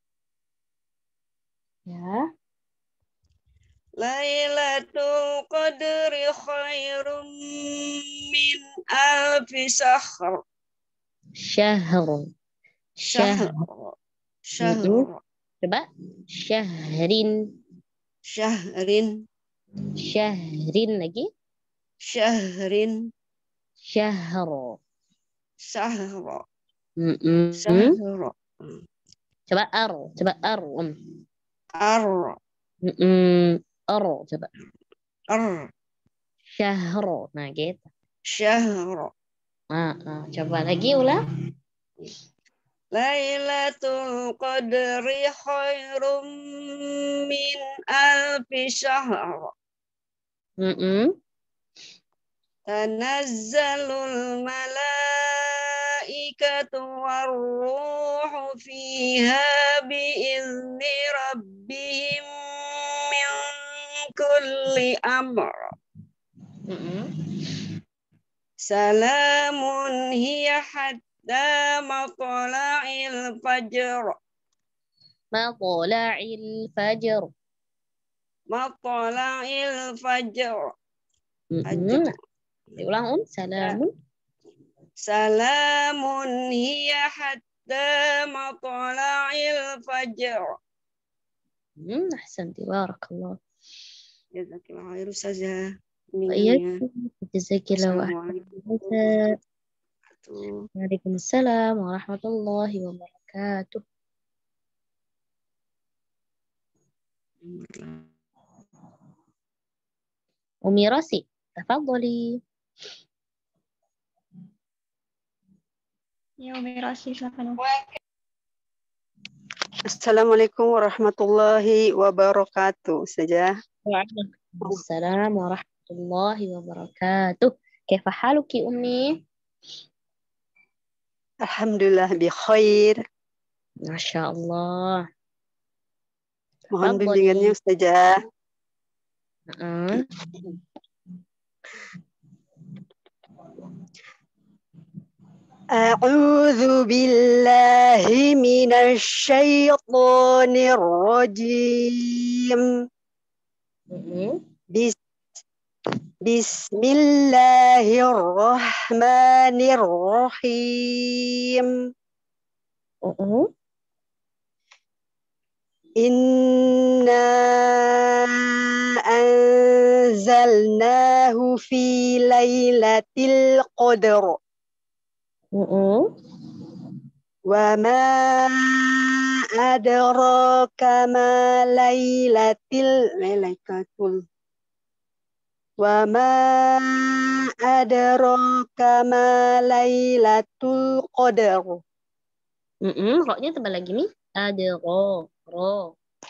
Ya. ليلة القدر خير من ألف شهر. Syahr. شهر Syahr. شهر Coba. Syahrin. شهر Syahrin lagi. شهر Syahr. شهر Mm-mm. شهر Coba ar. Coba ar. Um. أر Mm-mm. Ar. Coba. أر Syahr. Nah, gitu. شهر. Nah, nah. Coba lagi ulang. ليلة القدر خير من ألف شهر. Mm-mm. تنزل الملائكة والروح فيها بإذن ربهم من كل أمر. Mm-mm. سلام هي حتى مطلع الفجر. Matla'il fajr. مطلع الفجر. Mm-mm. Diulang um. Salamun. سلام هي حتى مطلع الفجر. Hmm, ahsanti. Barakallah. Jazakallah khair Ustazah. Wa'iyyakum. Jazakillahu Assalamualaikum ahsan. warahmatullahi Waalaikumsalam warahmatullahi wabarakatuh. wabarakatuh. Umi Rosi, tafadhali. Ya, Umi Rasi, silakan. Assalamualaikum warahmatullahi wabarakatuh. Ustazah. Waalaikumsalam warahmatullahi wabarakatuh. Kaifa haluki Ummi? Alhamdulillah bi khair. Masya Allah. Mohon bimbingannya Ustazah. Uh-uh. A'udzu billahi minasy syaithanir rajim. Uh-uh. Bis Bismillahirrahmanirrahim. Uh-uh. Inna anzalnahu fi lailatul qadr. Uh-uh. Wa ma adraka ma lailatul lailatul. Wa ma adraka ma lailatul qadr. Uh-uh. Roknya tebal lagi nih. Ada ro. Ro.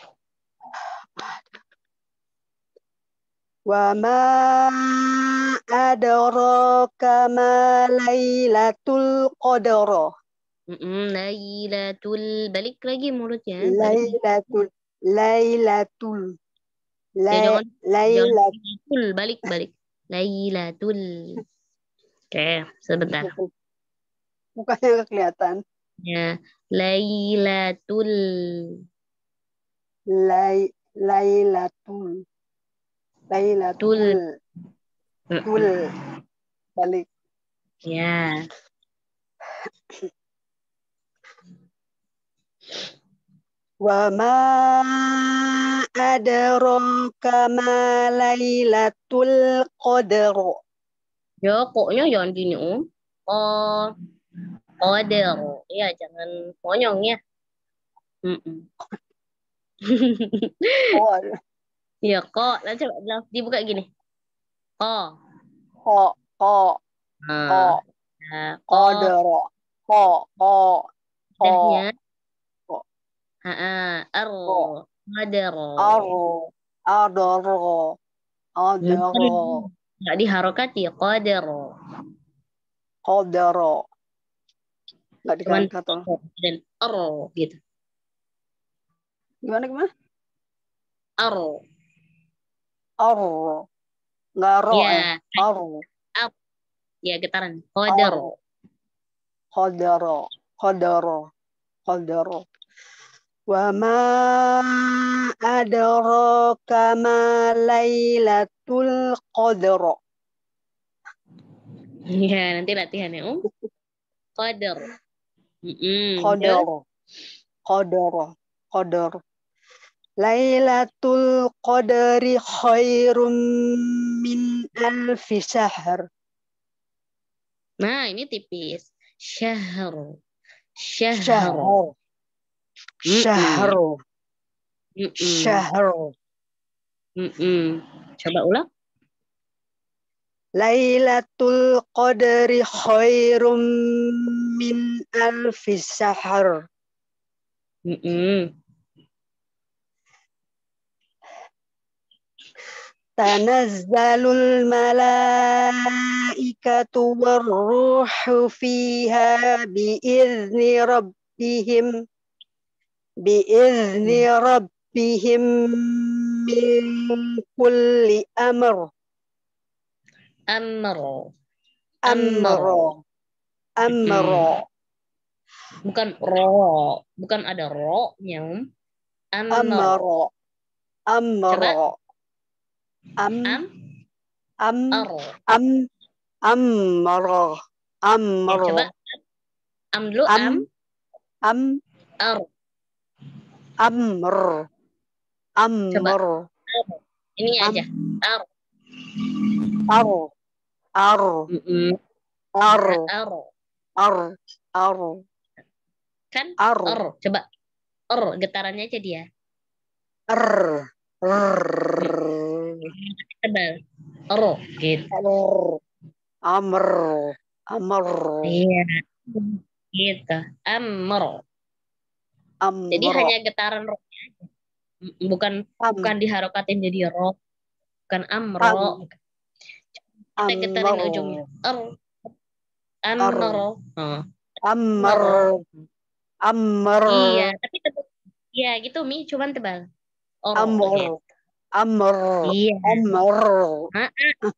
Wa ma adraka ma lailatul qadr. Mm-mm. Lailatul. Balik lagi mulutnya. Balik. Lailatul Lailatul Ya, La- jangan, Lailatul jangan balik balik. Lailatul. Oke, sebentar. Mukanya nggak kelihatan. Ya, Lailatul. Lai, Lailatul. Lailatul. Tul. Balik. Ya. Wa ma adraka ma Lailatul Qadar. Ya, koknya jangan gini, Om. Oh, Qadar. Ya, jangan konyong ya. Mm-mm. Oh, Ya, kok. Nah, coba nah, dibuka gini. Ko. ko, ko, Nah, ko, nah, ko. Qadar. Ko, ko, ko, Dahnya. ko, Ha, ar. ko. Qadar. Aro, adoro, adoro, Nggak diharokati. Qadar. kodoro. Nggak Cuman diangkat tuh. dan ar gitu. Gimana gimana? Ar. Aro, nggak ro Ya. ya. Aro, Ar. Ya, getaran. Qadar. aro, kodoro, kodoro, kodoro. Wa ma adraka ma Lailatul Qadar. Ya, nanti latihan ya, Om. Qadar. Mm-mm. Qadar, qadar, qadar. Lailatul Qadari khairum min alfi syahr. Nah, ini tipis. Syahr. Syahr. Syahr. Syahr. Mm-mm. Syahr. Mm-mm. Coba ulang. Lailatul Qadri khairum min alfi syahr. Mm-mm. Tanazzalul malaikatu warruhu fiha biizni rabbihim biizni rabbihim min kulli amr. Amro. Amro. Amro. Bukan ro. Bukan ada ro-nya. Amro. Amro. Coba. Amro. Am. Am. Am. Aro. Am. Amro. Ya, Amro. coba. Am dulu. Am. Am. Am. Ar. Amr. Amr. Ini aja. Ar. Ar. Ar. Mm-mm. Ar. Ar. Ar. Ar. Kan? Ar. Ar. Coba. Ar. Getarannya aja dia. Ar. Ar. Tebal. Ar. Gitu. Amr. Amr. Amr. Iya. Gitu. Amr. Amr. Jadi hanya getaran ro-nya aja. Bukan Am. bukan diharokatin jadi ro. Bukan amro. Am. Kita getarin Amr. ujungnya. Ar. Amro. Oh. Amr. Amr. Iya, tapi tebal. Iya, gitu Mi, cuman tebal. Or. Amr. Gitu. Amr. Iya. Amr. Ha-ha.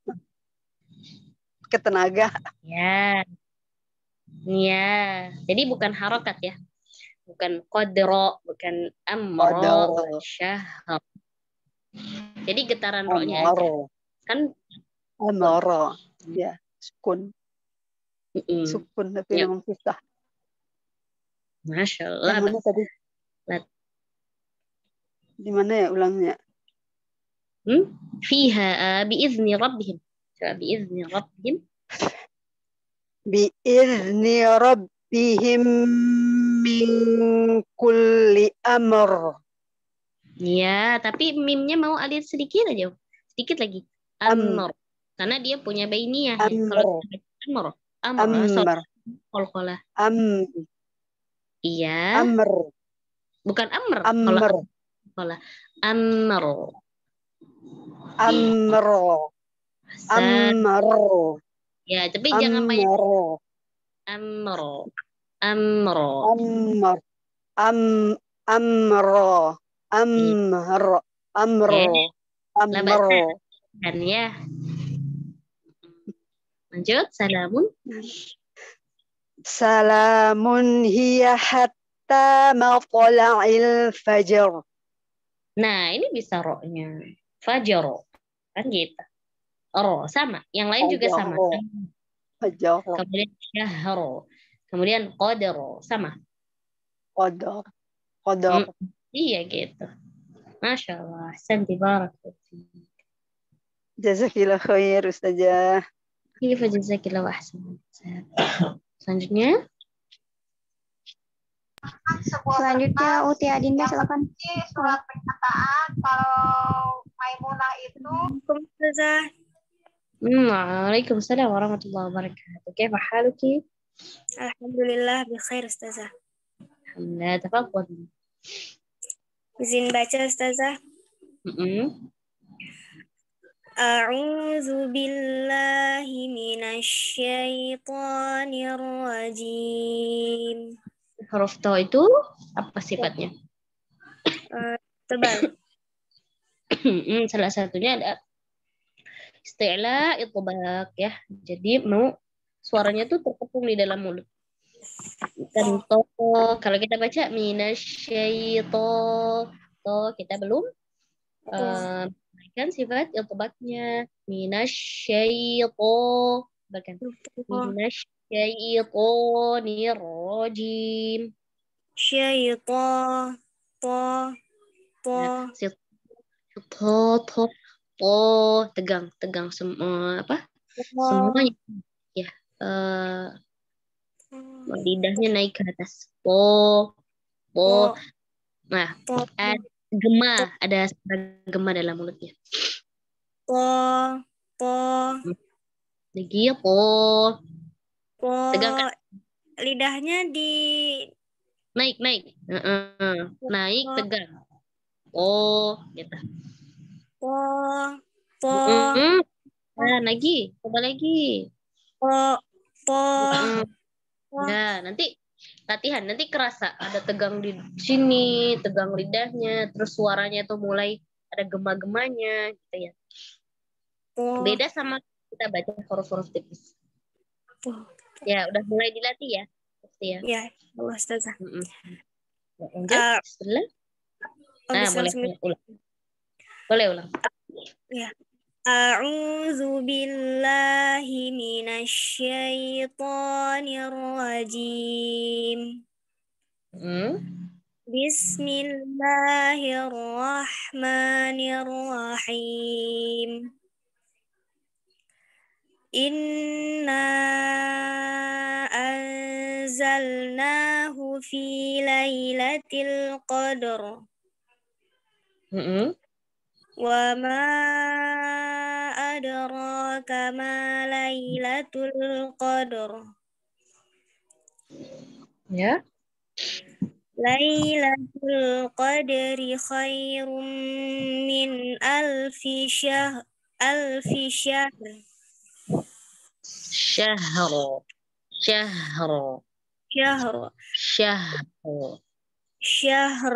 Ketenaga. Ya. Ya. Jadi bukan harokat ya. Bukan qadro, bukan amro, Qadar. syahr. Jadi getaran ro-nya aja. Amr. Kan Amr. Ya, sukun. mm-mm. Sukun tapi Ya. memang susah. Masya Allah. Yang mana tadi? Lat- Di mana ya ulangnya? Hmm? Fiha biizni rabbihim. Coba biizni rabbihim. Biizni rabbihim min kulli amr. Ya, tapi mimnya mau alih sedikit aja. Sedikit lagi. Am. Amr. Karena dia punya bainiyah. Ya. Amr. Kalau amr. Amr. Amr. Amr. Kol-kolah. Am. Iya. Amr. Bukan amr. Kalau Amr. kol-kolah. Amr. Amr. Sa- Amr. Ya, tapi jangan banyak. Amr. Amr. Amr. Amr. Am. Amr. Amr. Amr. Eh, Amr. kan ya. Lanjut. Salamun. Salamun hiya hatta matla'il fajr. Nah, ini bisa ro-nya. Fajro. Kan gitu. Ro, sama. Yang lain juga sama. Fajr. Kemudian syahro. Kemudian qadro. Sama. Qadar. Qadar. Hmm, iya gitu. Masya Allah. Santi barak. Jazakillah khair Ustazah. Iya, fajazakillah wa ahsan. Selanjutnya. Selanjutnya Uti Adinda silakan. Surat perkataan kalau Maimunah itu Ustazah. Hmm, Waalaikumsalam warahmatullahi wabarakatuh. Kaifa haluki? Alhamdulillah bi khair Ustazah. Alhamdulillah, tafadhal. Izin baca Ustazah. Mm-mm. A'udzu billahi minasy syaithanir rajim. Huruf to itu apa sifatnya? Uh, tebal. Salah satunya ada isti'la itbaq ya. Jadi mau suaranya tuh terkepung di dalam mulut. Dan to kalau kita baca minasyaiton to kita belum uh, kan sifat itbaqnya minasyaiton bahkan minasyaitonir rajim. Syaitan to to Nah, to to to tegang tegang semua apa semuanya ya uh, lidahnya naik ke atas po po nah ada gema ada gema dalam mulutnya po po lagi po po tegang kan? Lidahnya di naik naik uh-uh. naik tegang po gitu po po mm-hmm. Nah lagi coba lagi po po nah nanti latihan nanti kerasa ada tegang di sini tegang lidahnya terus suaranya tuh mulai ada gema-gemanya gitu ya po. Beda sama kita baca huruf-huruf tipis po. Ya udah mulai dilatih ya pasti ya ya Allah Ustazah. Mm-mm. Ya, uh, Bismillah. Nah, boleh ulang. Boleh ulang. Ya. A'udzu billahi minasy syaithanir rajim. Hmm. Bismillahirrahmanirrahim. Inna anzalnahu fi lailatul qadr. Mm-hmm. Wa ma adraka ma lailatul qadr. Ya. Lailatul qadri khairum min alfi syahr. Alfi syahr. Syahro. Syahro. Syahr. Syahro. Syahr.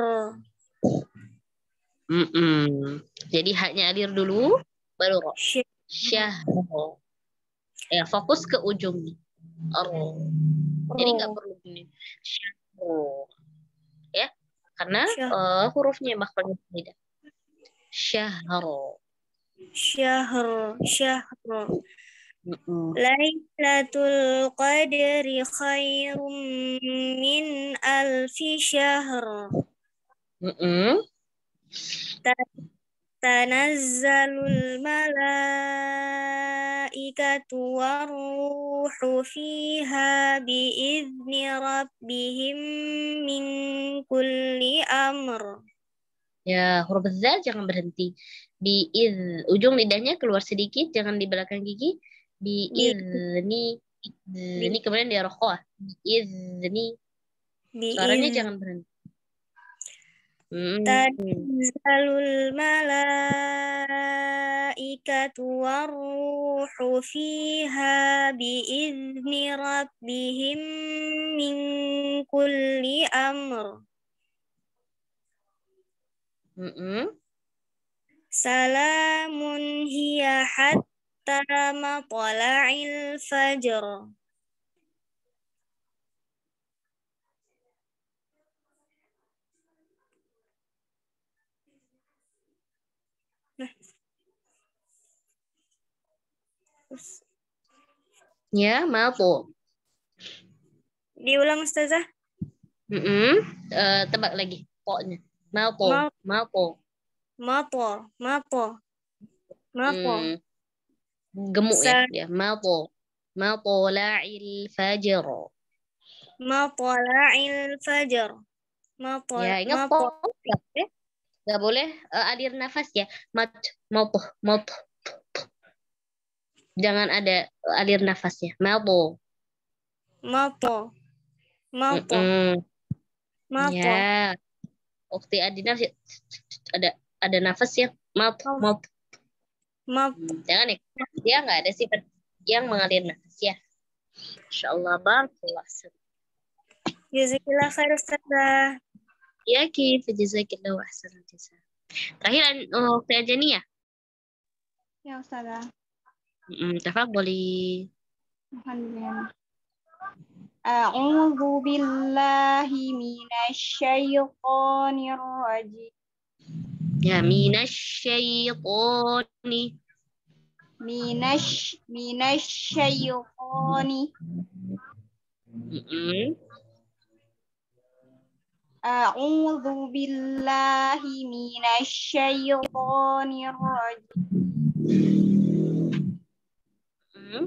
Mm-mm. Jadi haknya alir dulu, baru ro. Syahro. Ya, fokus ke ujung nih. Ro. Jadi nggak perlu ini. Syahro. Ya, karena uh, hurufnya makhrajnya beda. Syahro. Syahr. Syahr. Lailatul qadri khairum min alfi syahr. Mm-mm. Tanazzalul malaikatu waruhu fiha biizni rabbihim min kulli amr. Ya, huruf zal jangan berhenti. Di iz, ujung lidahnya keluar sedikit, jangan di belakang gigi. Bi izni, ini kemudian di rokoah. Izni. Suaranya jangan berhenti. Tanazzalul malaikatu waruhu fiha biizni rabbihim min kulli amr. Mm-mm. Salamun hiya hatta matla'il fajr. Ya, mapo. Diulang Ustazah. Mm-mm. Eh, tebak lagi pokoknya. Mapo, Ma- mapo. Mapo, mapo, mapo. Hmm. Gemuk ya Sa- dia. Mapo. Mapo la'il fajr. Mapo la'il fajar. Mapo, Ya, ingat mapo. po. Nggak boleh, nggak boleh eh, alir nafas ya. Mat, mapo, mapo. Jangan ada eh, alir nafasnya. Mapo. Mapo, mapo, Mm-mm. mapo. Ya. Ukti Adina sih ada ada nafas ya. Mapo, mapo. Mapo. Jangan ya. Dia nggak ada sifat yang mengalir nafas ya. Insyaallah barakallah. Jazakillah khair Ustazah. Ya kif jazakillahu ahsanal jazaa. Terakhir oh, waktu aja nih ya. Ya Ustazah. Mm, tafadhali. Alhamdulillah. A'udzu billahi minasyaitonir rajim. Ya minasyaitoni. Minash minasyaitoni. Mm-mm. A'udzu billahi minasyaitonir rajim. Mm.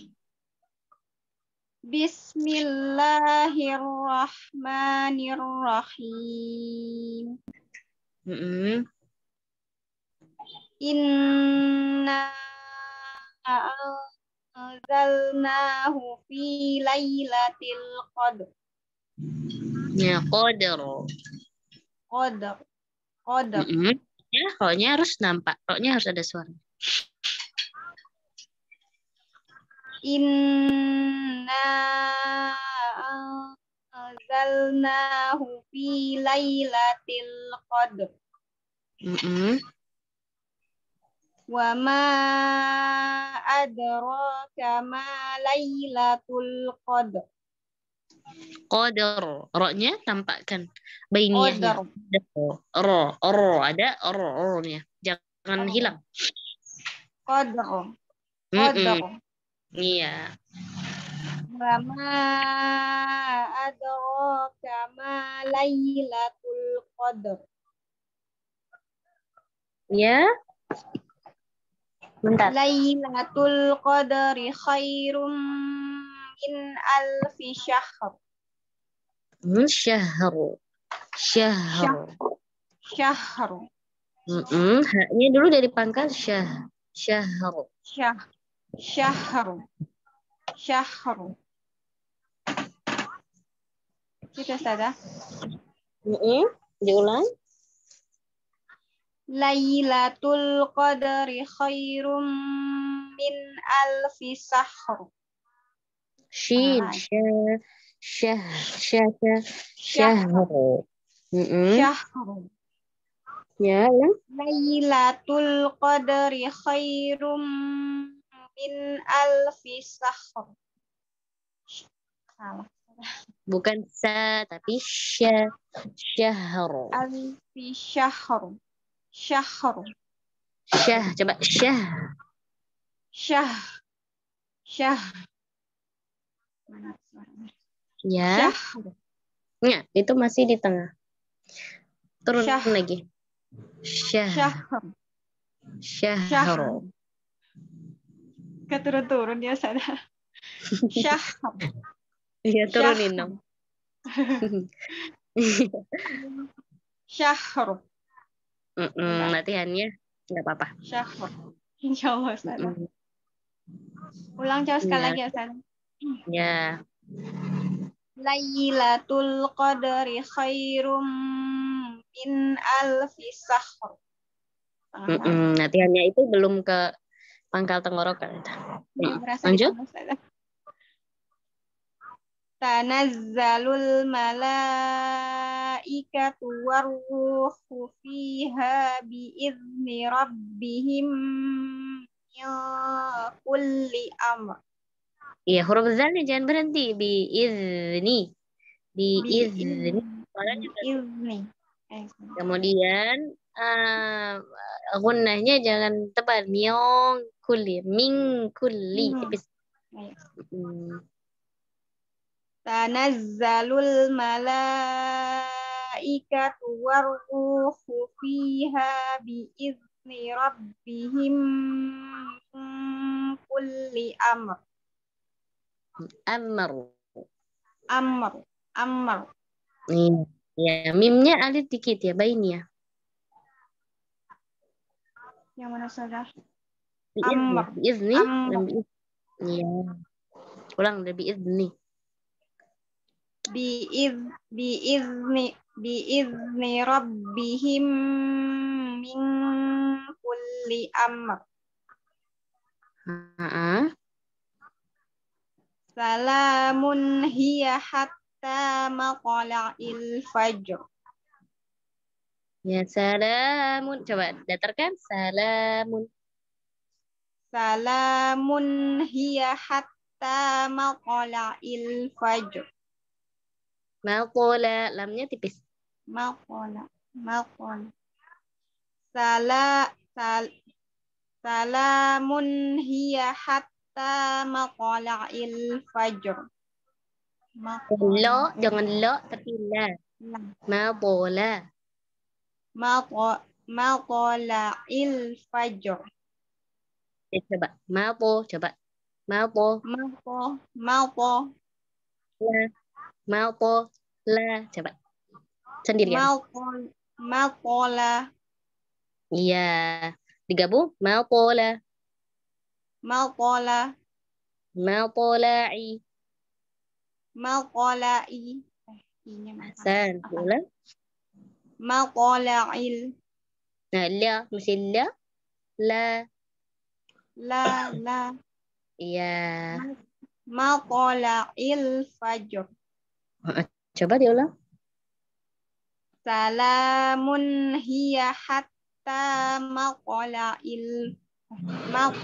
Bismillahirrahmanirrahim. Mm-mm. Inna anzalnahu fi lailatul qadr. Ya qadar. Qadr. Qadr. Mm-mm. Ya, roknya harus nampak. Roknya harus ada suara. Inna anzalnahu fi lailatul qadr. Mm-mm. Wa ma adraka ma lailatul qadr. Qadar. Roknya tampakkan bainiyahnya. Qadr. Ro, ro, ada ro, ro-nya. Jangan Oh. hilang. Qadr. Mm-mm. Qadr. Iya. Wa ma adraka ma lailatul qadr. Ya. Bentar. Lailatul qadri khairum min alfi syahr. Hmm, syahru. Syahru. Syahr. Mm-mm. Haknya dulu dari pangkal syah. Syahru. Syah. Syahr. Syahr. Gitu Ustazah. Mm-mm. Diulang. Lailatul qadri khairum min alfi syahr. Shin. Ah, Syah. Syah. Syah. Syah. Syahru. Mm-mm. Syahr. Ya, ya. Lailatul qadri khairum min alfi syahr. Salah. Bukan sa, tapi syah. Syahru. Alfi syahr. Syahr. Syah. Coba syah. Syah. Syah. Mana suaranya? Ya. Syahr. Ya, itu masih di tengah. Turun Syah. lagi. Syah. Syahr. Syahru. Keturun-turun ya sana. Syahr. Iya, turunin dong. Syahr. Mm-mm, latihannya nggak apa-apa. Syahr. Insyaallah Ustaz. Mm-mm. Ulang jauh sekali Ya. lagi Ustaz. Ya. Lailatul qadri khairum min alfi syahr. Mm-mm, latihannya itu belum ke pangkal tenggorokan. Mm. Berasa Lanjut. di Ustaz. Tanazzalul malaikatu warruhu fiha biizni rabbihim min kulli amr. Iya, huruf zalnya jangan berhenti. Bi izni. Bi izni. Soalnya juga- Biizni. Eh, Kemudian uh, gunnahnya jangan tebal. Miong kulli, ming kulli. Hmm. Tipis. Ayo. Hmm. Tanazzalul malaikatu warruhu fiha biizni rabbihim min kulli amr. Amr. Amr. Amr. Iya. Ya, mimnya alif dikit ya, baini ya. Yang mana saudara? Biizni, Amr. biizni, Amr. dan biizni. Iya. Ulang dari biizni. Biiz biizni biizni rabbihim min kulli amr. Heeh. Salamun hiya hatta maqla'il fajr. Ya, salamun. Coba datarkan. Salamun. Salamun hiya hatta maqla'il fajr. Maqala. Lamnya tipis. Maqala. Maqala. Sala sal, salamun hiya hatta maqla'il fajr. Lo, jangan lo, tapi la. Maqala. Maqa maqla'il fajr. Ya, coba. Mapo, coba. Mapo. Mapo, mapo, La. Mapo. La. Coba. Sendirian. mapo, mapola, Iya. Digabung. Mapola. mapola, Mapola'i. maqla'i. Eh, i-nya mana? Hasan. Ulang. Maqla'il. Nah, la. Mesti la. La. La, la. Iya. Maqla'il fajr. Coba diulang. Salamun hiya hatta maqla'il maq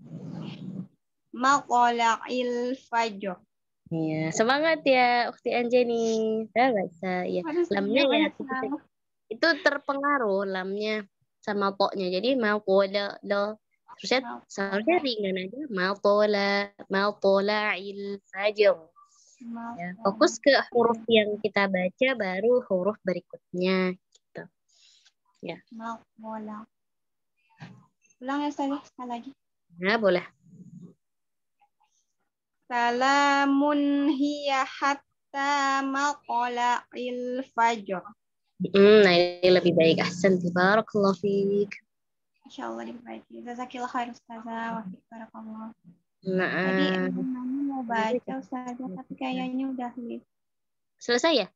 maqla'il fajr. Iya, semangat ya Ukti Anjani. Saya baca ya. Harus Lamnya ya banyak itu, banget. itu terpengaruh lamnya sama poknya. Jadi mau pola lo. Terusnya seharusnya ringan aja. Mau pola, mau pola il fajr. Ya, fokus ke huruf yang kita baca baru huruf berikutnya gitu. Ya. Maqla. Ulang ya sekali, sekali lagi. Nah, boleh. Salamun hiya hatta maqla'il fajr. Hmm, nah ini lebih baik. Ahsan, barakallahu fiik. Insyaallah diperbaiki. Jazakillah khair Ustazah. Wa fiik barakallah. Nah, Tadi emang mau baca Ustazah tapi kayaknya udah live. selesai ya?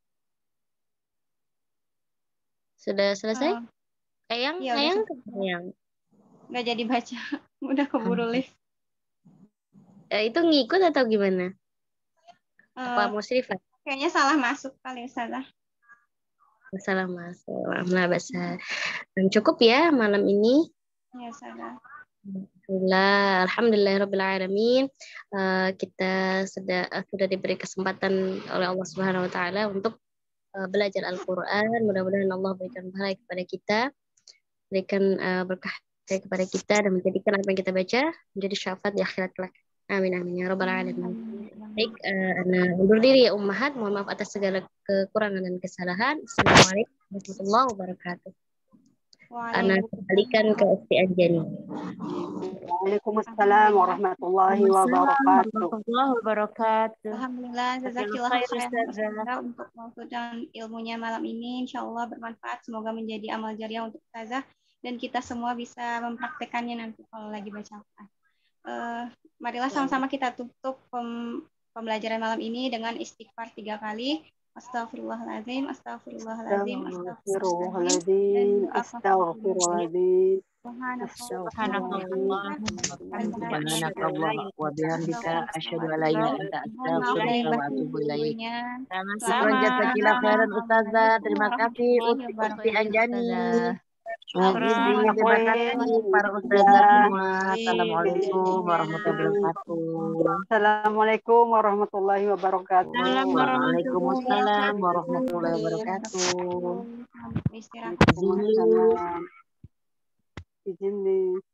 Sudah selesai? Uh, Ayang, iya, ayang, udah ayang. Nggak jadi baca. Udah keburu live. Eh, itu ngikut atau gimana? Apa Uh, musrifah? kayaknya salah masuk kali Ustazah. Salah masuk. Alhamdulillah bahasa. Dan cukup ya malam ini. Ya Ustazah. Alhamdulillah, alhamdulillahirabbil alamin. Uh, kita sudah uh, sudah diberi kesempatan oleh Allah Subhanahu wa taala untuk uh, belajar Al-Qur'an. Mudah-mudahan Allah berikan pahala kepada kita, berikan uh, berkah kepada kita dan menjadikan apa yang kita baca menjadi syafaat di akhirat kelak. Amin amin ya rabbal alamin. Baik, uh, Ana undur diri ya ummahat. Mohon maaf atas segala kekurangan dan kesalahan. Assalamualaikum warahmatullahi wabarakatuh. Ana kembalikan ke Ukti Anjani. Waalaikumsalam warahmatullahi wabarakatuh. Warahmatullahi wabarakatuh. Alhamdulillah, jazakillah Khair, khairan Ustazah. Ustazah untuk waktu dan ilmunya malam ini. Insya Allah bermanfaat. Semoga menjadi amal jariah untuk Ustazah dan kita semua bisa mempraktekannya nanti kalau lagi baca Al-Quran. Uh, marilah sama-sama kita tutup pem pembelajaran malam ini dengan istighfar tiga kali. Astagfirullahaladzim, astagfirullahaladzim, astagfirullahaladzim, astagfirullahaladzim. Subhanallah. Subhanakallah wa bihamdika asyhadu an la ilaha illa anta astaghfiruka wa atubu ilaik. Syukran jazakillah khairan Ustazah. Terima kasih Ukti Anjani. Terima kasih para ustazah semua. Assalamualaikum warahmatullahi wabarakatuh. Assalamualaikum warahmatullahi wabarakatuh. Waalaikumsalam warahmatullahi wabarakatuh. Silakan beristirahat. Waalaikumsalam. Izin nih.